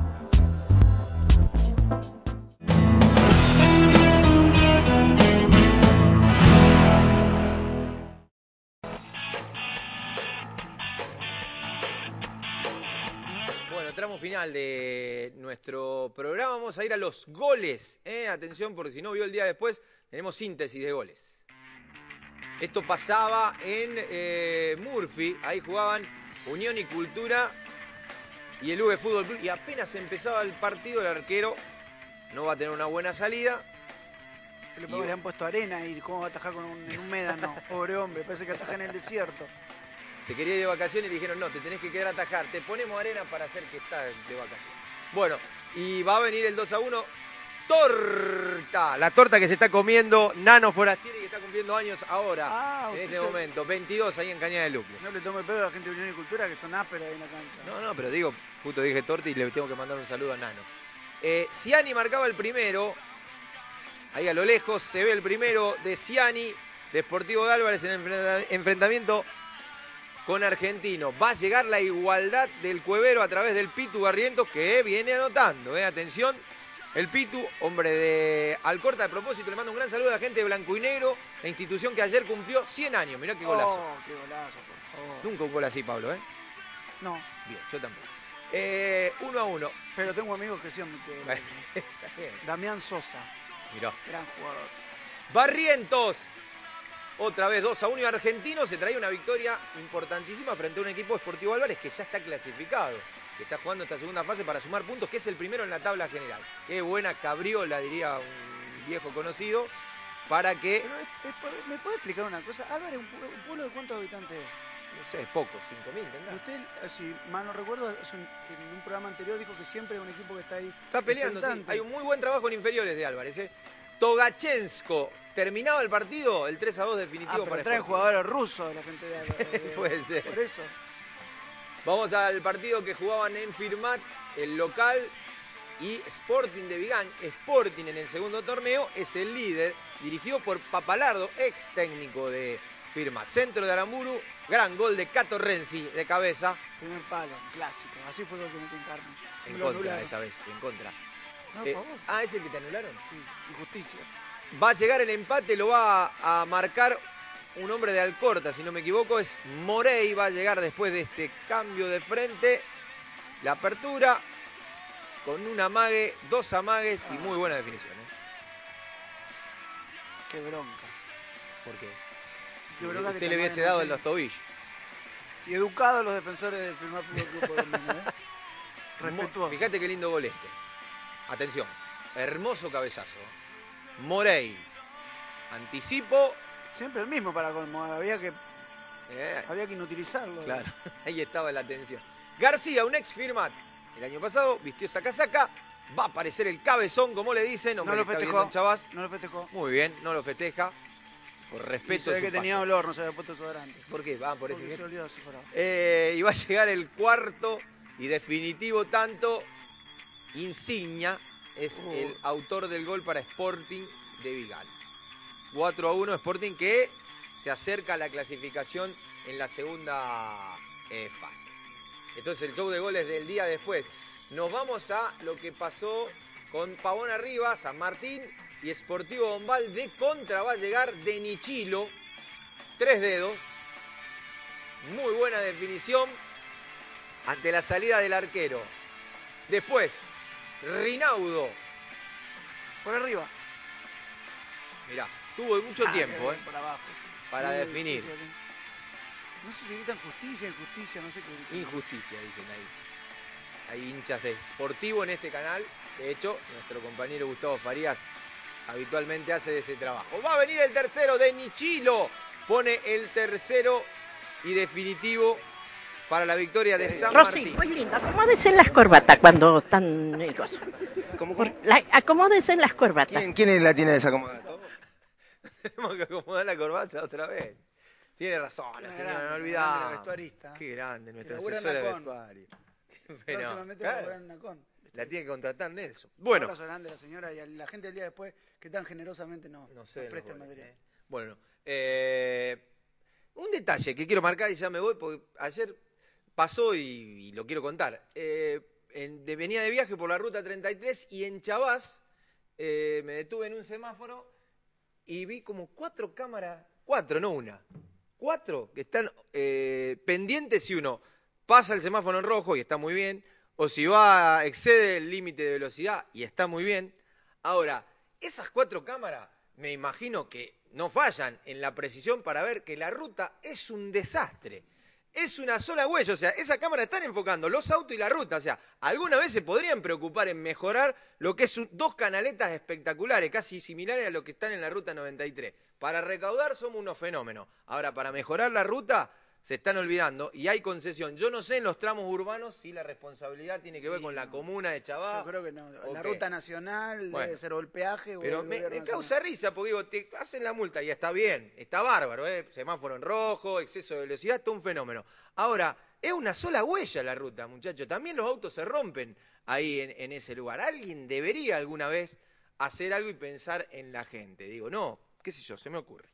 Final de nuestro programa, vamos a ir a los goles. Atención, porque si no vio el día después, tenemos síntesis de goles. Esto pasaba en Murphy, ahí jugaban Unión y Cultura y el Uve Fútbol Club, y apenas empezaba el partido, el arquero no va a tener una buena salida. Le han puesto arena y cómo va a atajar en un médano, pobre hombre, parece que ataja en el desierto. Se quería ir de vacaciones y dijeron, no, te tenés que quedar a atajar, te ponemos arena para hacer que estás de vacaciones. Bueno, y va a venir el 2-1. Torta, la torta que se está comiendo Nano Forastieri, que está cumpliendo años ahora, en este momento, 22 ahí en Cañada del Lucro. No le tome el pelo a la gente de Unión y Cultura, que son ásperos ahí en la cancha. No, pero digo, justo dije torta y le tengo que mandar un saludo a Nano. Ciani marcaba el primero, ahí a lo lejos se ve el primero de Ciani, de Sportivo de Álvarez en el enfrentamiento con Argentino. Va a llegar la igualdad del Cuevero a través del Pitu Barrientos, que viene anotando. Atención, el Pitu, hombre de Alcorta. De propósito, le mando un gran saludo a la gente de Blanco y Negro, la institución que ayer cumplió 100 años. Mirá qué golazo. Oh, qué golazo, por favor. Nunca un gol así, Pablo, No. Bien, yo tampoco. 1-1. Pero tengo amigos que sí. Damián Sosa. Mirá. Gran jugador. Barrientos. Otra vez 2-1 y Argentino se trae una victoria importantísima frente a un equipo Sportivo Álvarez que ya está clasificado, que está jugando esta segunda fase para sumar puntos, que es el primero en la tabla general. Qué buena cabriola, diría un viejo conocido, para que... Pero, ¿me puede explicar una cosa? Álvarez, ¿un pueblo de cuántos habitantes es? No sé, es poco, 5.000 tendrá. Usted, si mal no recuerdo, en un programa anterior dijo que siempre es un equipo que está ahí. Está peleando, sí. Hay un muy buen trabajo en inferiores de Álvarez. Togachensko. Terminaba el partido, el 3-2 definitivo para traen jugadores rusos de la gente de Álvarez. Puede ser. Por eso. Vamos al partido que jugaban en Firmat, el local. y Sporting de Vigán. Sporting en el segundo torneo es el líder, dirigido por Papalardo, ex técnico de Firmat. Centro de Aramburu, gran gol de Cato Renzi de cabeza. Primer palo, clásico. Así fue lo que me contaron. En contra esa vez, en contra. No, por favor. ¿Es el que te anularon? Sí, injusticia. Va a llegar el empate, lo va a marcar un hombre de Alcorta, si no me equivoco, es Morey. Va a llegar después de este cambio de frente. La apertura con un amague, 2 amagues y muy buena definición. Qué bronca. ¿Por qué? Qué bronca que Usted le hubiese dado en los tobillos. Sí, educados los defensores del Firmat Fútbol Club Colombiano, Respetuoso. Fíjate qué lindo gol este. Atención, hermoso cabezazo. Morey, anticipo. Siempre el mismo para colmo, había que inutilizarlo. Claro, ahí estaba la atención. García, un ex Firmat, el año pasado vistió esa casaca. Va a aparecer el cabezón, como le dicen. No lo festejó. No lo festejó. Muy bien, no lo festeja. Por respeto de su que paso. Tenía olor, no se había puesto desodorante. ¿Por qué? Por ese que se olvidó si fuera. Y va a llegar el cuarto y definitivo tanto. Insignia es el autor del gol para Sporting de Vigán. 4-1 Sporting, que se acerca a la clasificación en la segunda fase. Entonces el show de goles del día después. Nos vamos a lo que pasó con Pavón Arriba, San Martín y Sportivo Bombal. De contra va a llegar De Nichilo, 3 dedos. Muy buena definición ante la salida del arquero. Después, Rinaudo. Por arriba. Mirá, tuvo mucho tiempo por abajo. Para definir. No sé si gritan justicia, injusticia, no sé qué gritan. Injusticia, dicen ahí. Hay hinchas de Sportivo en este canal. De hecho, nuestro compañero Gustavo Farías habitualmente hace de ese trabajo. Va a venir el tercero de Nichilo. Pone el tercero y definitivo para la victoria de San Martín. Rosy, muy linda. Acomódese en las corbatas cuando están el gozo. Acomódese en las corbatas. ¿Quién la tiene desacomodada? Tenemos que acomodar la corbata otra vez. Tiene razón, la señora, no olvidamos. Qué grande, nuestra asesora de vestuario. Próximamente laburan en Nacón. La tiene que contratar Nelson. Bueno. Un abrazo grande a la señora y a la gente del día después que tan generosamente nos presta el material. Bueno, un detalle que quiero marcar y ya me voy porque ayer pasó y lo quiero contar. Venía de viaje por la ruta 33 y en Chabás me detuve en un semáforo y vi como 4 cámaras, 4, no una, 4 que están pendientes si uno pasa el semáforo en rojo y está muy bien, o si excede el límite de velocidad y está muy bien. Ahora, esas 4 cámaras me imagino que no fallan en la precisión para ver que la ruta es un desastre. Es una sola huella, o sea, esa cámara están enfocando los autos y la ruta, o sea, alguna vez se podrían preocupar en mejorar lo que es 2 canaletas espectaculares, casi similares a lo que están en la ruta 93. Para recaudar somos unos fenómenos. Ahora, para mejorar la ruta se están olvidando y hay concesión. Yo no sé en los tramos urbanos si la responsabilidad tiene que ver con la comuna de Chabás. Yo creo que no. La ruta nacional debe ser o el peaje o pero el me causa risa porque digo, te hacen la multa y está bien, está bárbaro, semáforo en rojo, exceso de velocidad, todo un fenómeno. Ahora, es una sola huella la ruta, muchachos. También los autos se rompen ahí en ese lugar. Alguien debería alguna vez hacer algo y pensar en la gente. Digo, no, qué sé yo, se me ocurre.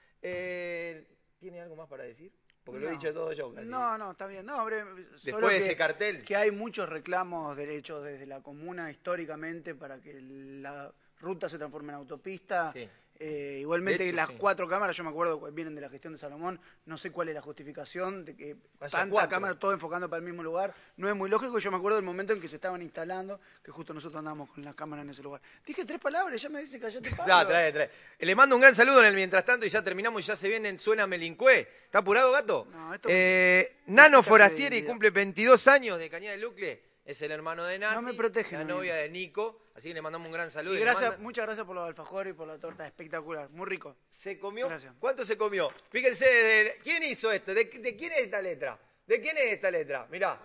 ¿Tiene algo más para decir? Porque lo he dicho todo yo. Casi. No, está bien. No, hombre, después de ese cartel. Que hay muchos reclamos derechos desde la comuna históricamente para que la ruta se transforme en autopista. Sí. Igualmente hecho, las 4 cámaras, yo me acuerdo que vienen de la gestión de Salomón, no sé cuál es la justificación de que tanta cámara, todo enfocando para el mismo lugar, no es muy lógico. Yo me acuerdo del momento en que se estaban instalando, que justo nosotros andábamos con las cámaras en ese lugar. Dije 3 palabras, ya me dice callate, Pablo. No, trae. Le mando un gran saludo en el mientras tanto y ya terminamos y ya se viene en Suena Melincue. ¿Está apurado, gato? No, esto Nano Forastieri cumple 22 años de Cañada de Lucle. Es el hermano de Nati, no me protege, la novia de Nico, así que le mandamos un gran saludo. Y muchas gracias por los alfajores y por la torta, espectacular, muy rico. ¿Se comió? Gracias. ¿Cuánto se comió? Fíjense, ¿quién hizo esto? ¿De quién es esta letra? ¿De quién es esta letra? Mirá.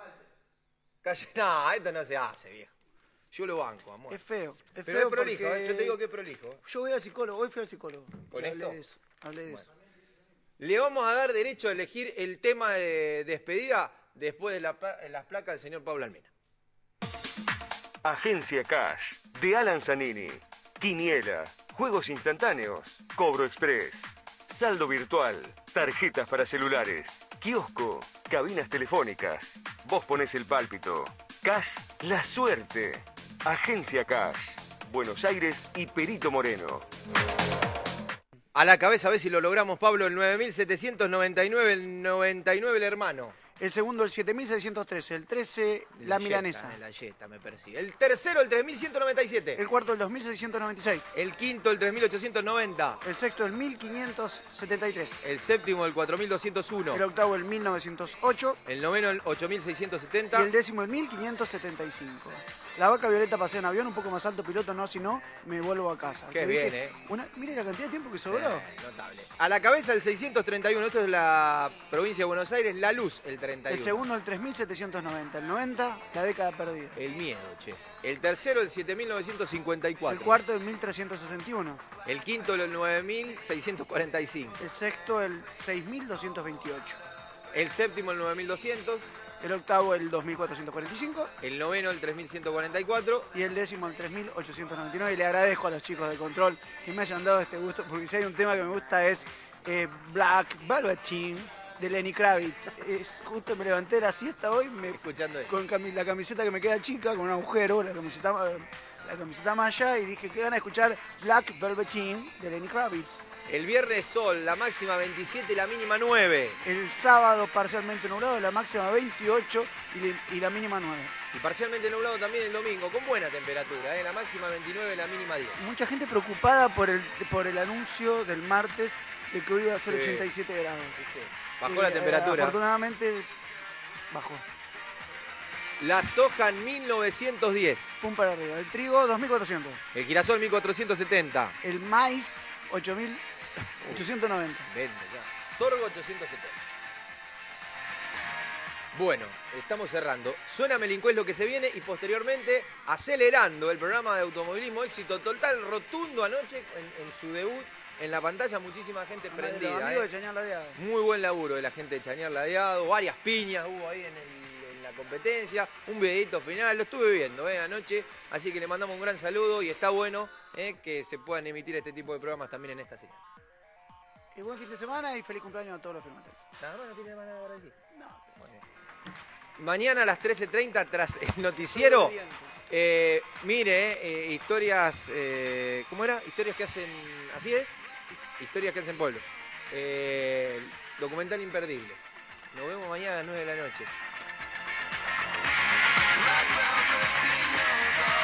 No, esto no se hace, viejo. Yo lo banco, amor. Es feo. Pero es prolijo, porque... yo te digo que es prolijo. Yo voy al psicólogo, hoy fui al psicólogo. ¿Con esto? Hablé de eso. Le vamos a dar derecho a elegir el tema de despedida después de las placas del señor Pablo Almena. Agencia Cash, de Alan Zanini. Quiniela, juegos instantáneos, cobro express, saldo virtual, tarjetas para celulares, kiosco, cabinas telefónicas. Vos ponés el pálpito. Cash, la suerte. Agencia Cash, Buenos Aires y Perito Moreno. A la cabeza, a ver si lo logramos, Pablo, el 9799, el 99 el hermano. El segundo, el 7613. El 13, la milanesa. De la Jetta, me persigue. El tercero, el 3197. El cuarto, el 2696. El quinto, el 3890. El sexto, el 1573. El séptimo, el 4201. El octavo, el 1908. El noveno, el 8670. Y el décimo, el 1575. La vaca violeta pasea en avión, un poco más alto, piloto, no, si no, me vuelvo a casa. Qué bien, Mire la cantidad de tiempo que sobró. Sí, notable. A la cabeza, el 631. Esto es la provincia de Buenos Aires. La Luz, el 31. El segundo, el 3790. El 90, la década perdida. El miedo, che. El tercero, el 7954. El cuarto, el 1361. El quinto, el 9645. El sexto, el 6228. El séptimo, el 9200. El octavo, el 2445. El noveno, el 3144. Y el décimo, el 3899. Y le agradezco a los chicos de control que me hayan dado este gusto, porque si hay un tema que me gusta es Black Velvet de Lenny Kravitz. Justo me levanté de la siesta hoy escuchando con la camiseta que me queda chica, con un agujero, la camiseta malla, y dije, qué gana de escuchar Black Velvet de Lenny Kravitz. El viernes sol, la máxima 27 y la mínima 9. El sábado parcialmente nublado, la máxima 28 y la mínima 9. Y parcialmente nublado también el domingo, con buena temperatura, la máxima 29 y la mínima 10. Mucha gente preocupada por el anuncio del martes de que hoy iba a ser 87 grados. Bajó la temperatura. Afortunadamente bajó. La soja en 1910. Pum para arriba. El trigo 2400. El girasol 1470. El maíz 8890. Vende ya. Sorgo 870. Bueno, estamos cerrando. Suena Melincués lo que se viene y posteriormente acelerando el programa de automovilismo. Éxito total, rotundo anoche en su debut en la pantalla. Muchísima gente prendida. Los amigos de Chañar Ladeado. Muy buen laburo de la gente de Chañar Ladeado. Varias piñas hubo ahí en la competencia. Un videito final, lo estuve viendo anoche. Así que le mandamos un gran saludo y está bueno que se puedan emitir este tipo de programas también en esta señal. Buen fin de semana y feliz cumpleaños a todos los firmantes. Nada más no tiene nada para decir. No. Bueno. Mañana a las 13:30 tras el noticiero. Mire, historias. ¿Cómo era? Historias que hacen. ¿Así es? Historias que hacen pueblo. Documental imperdible. Nos vemos mañana a las 9 de la noche.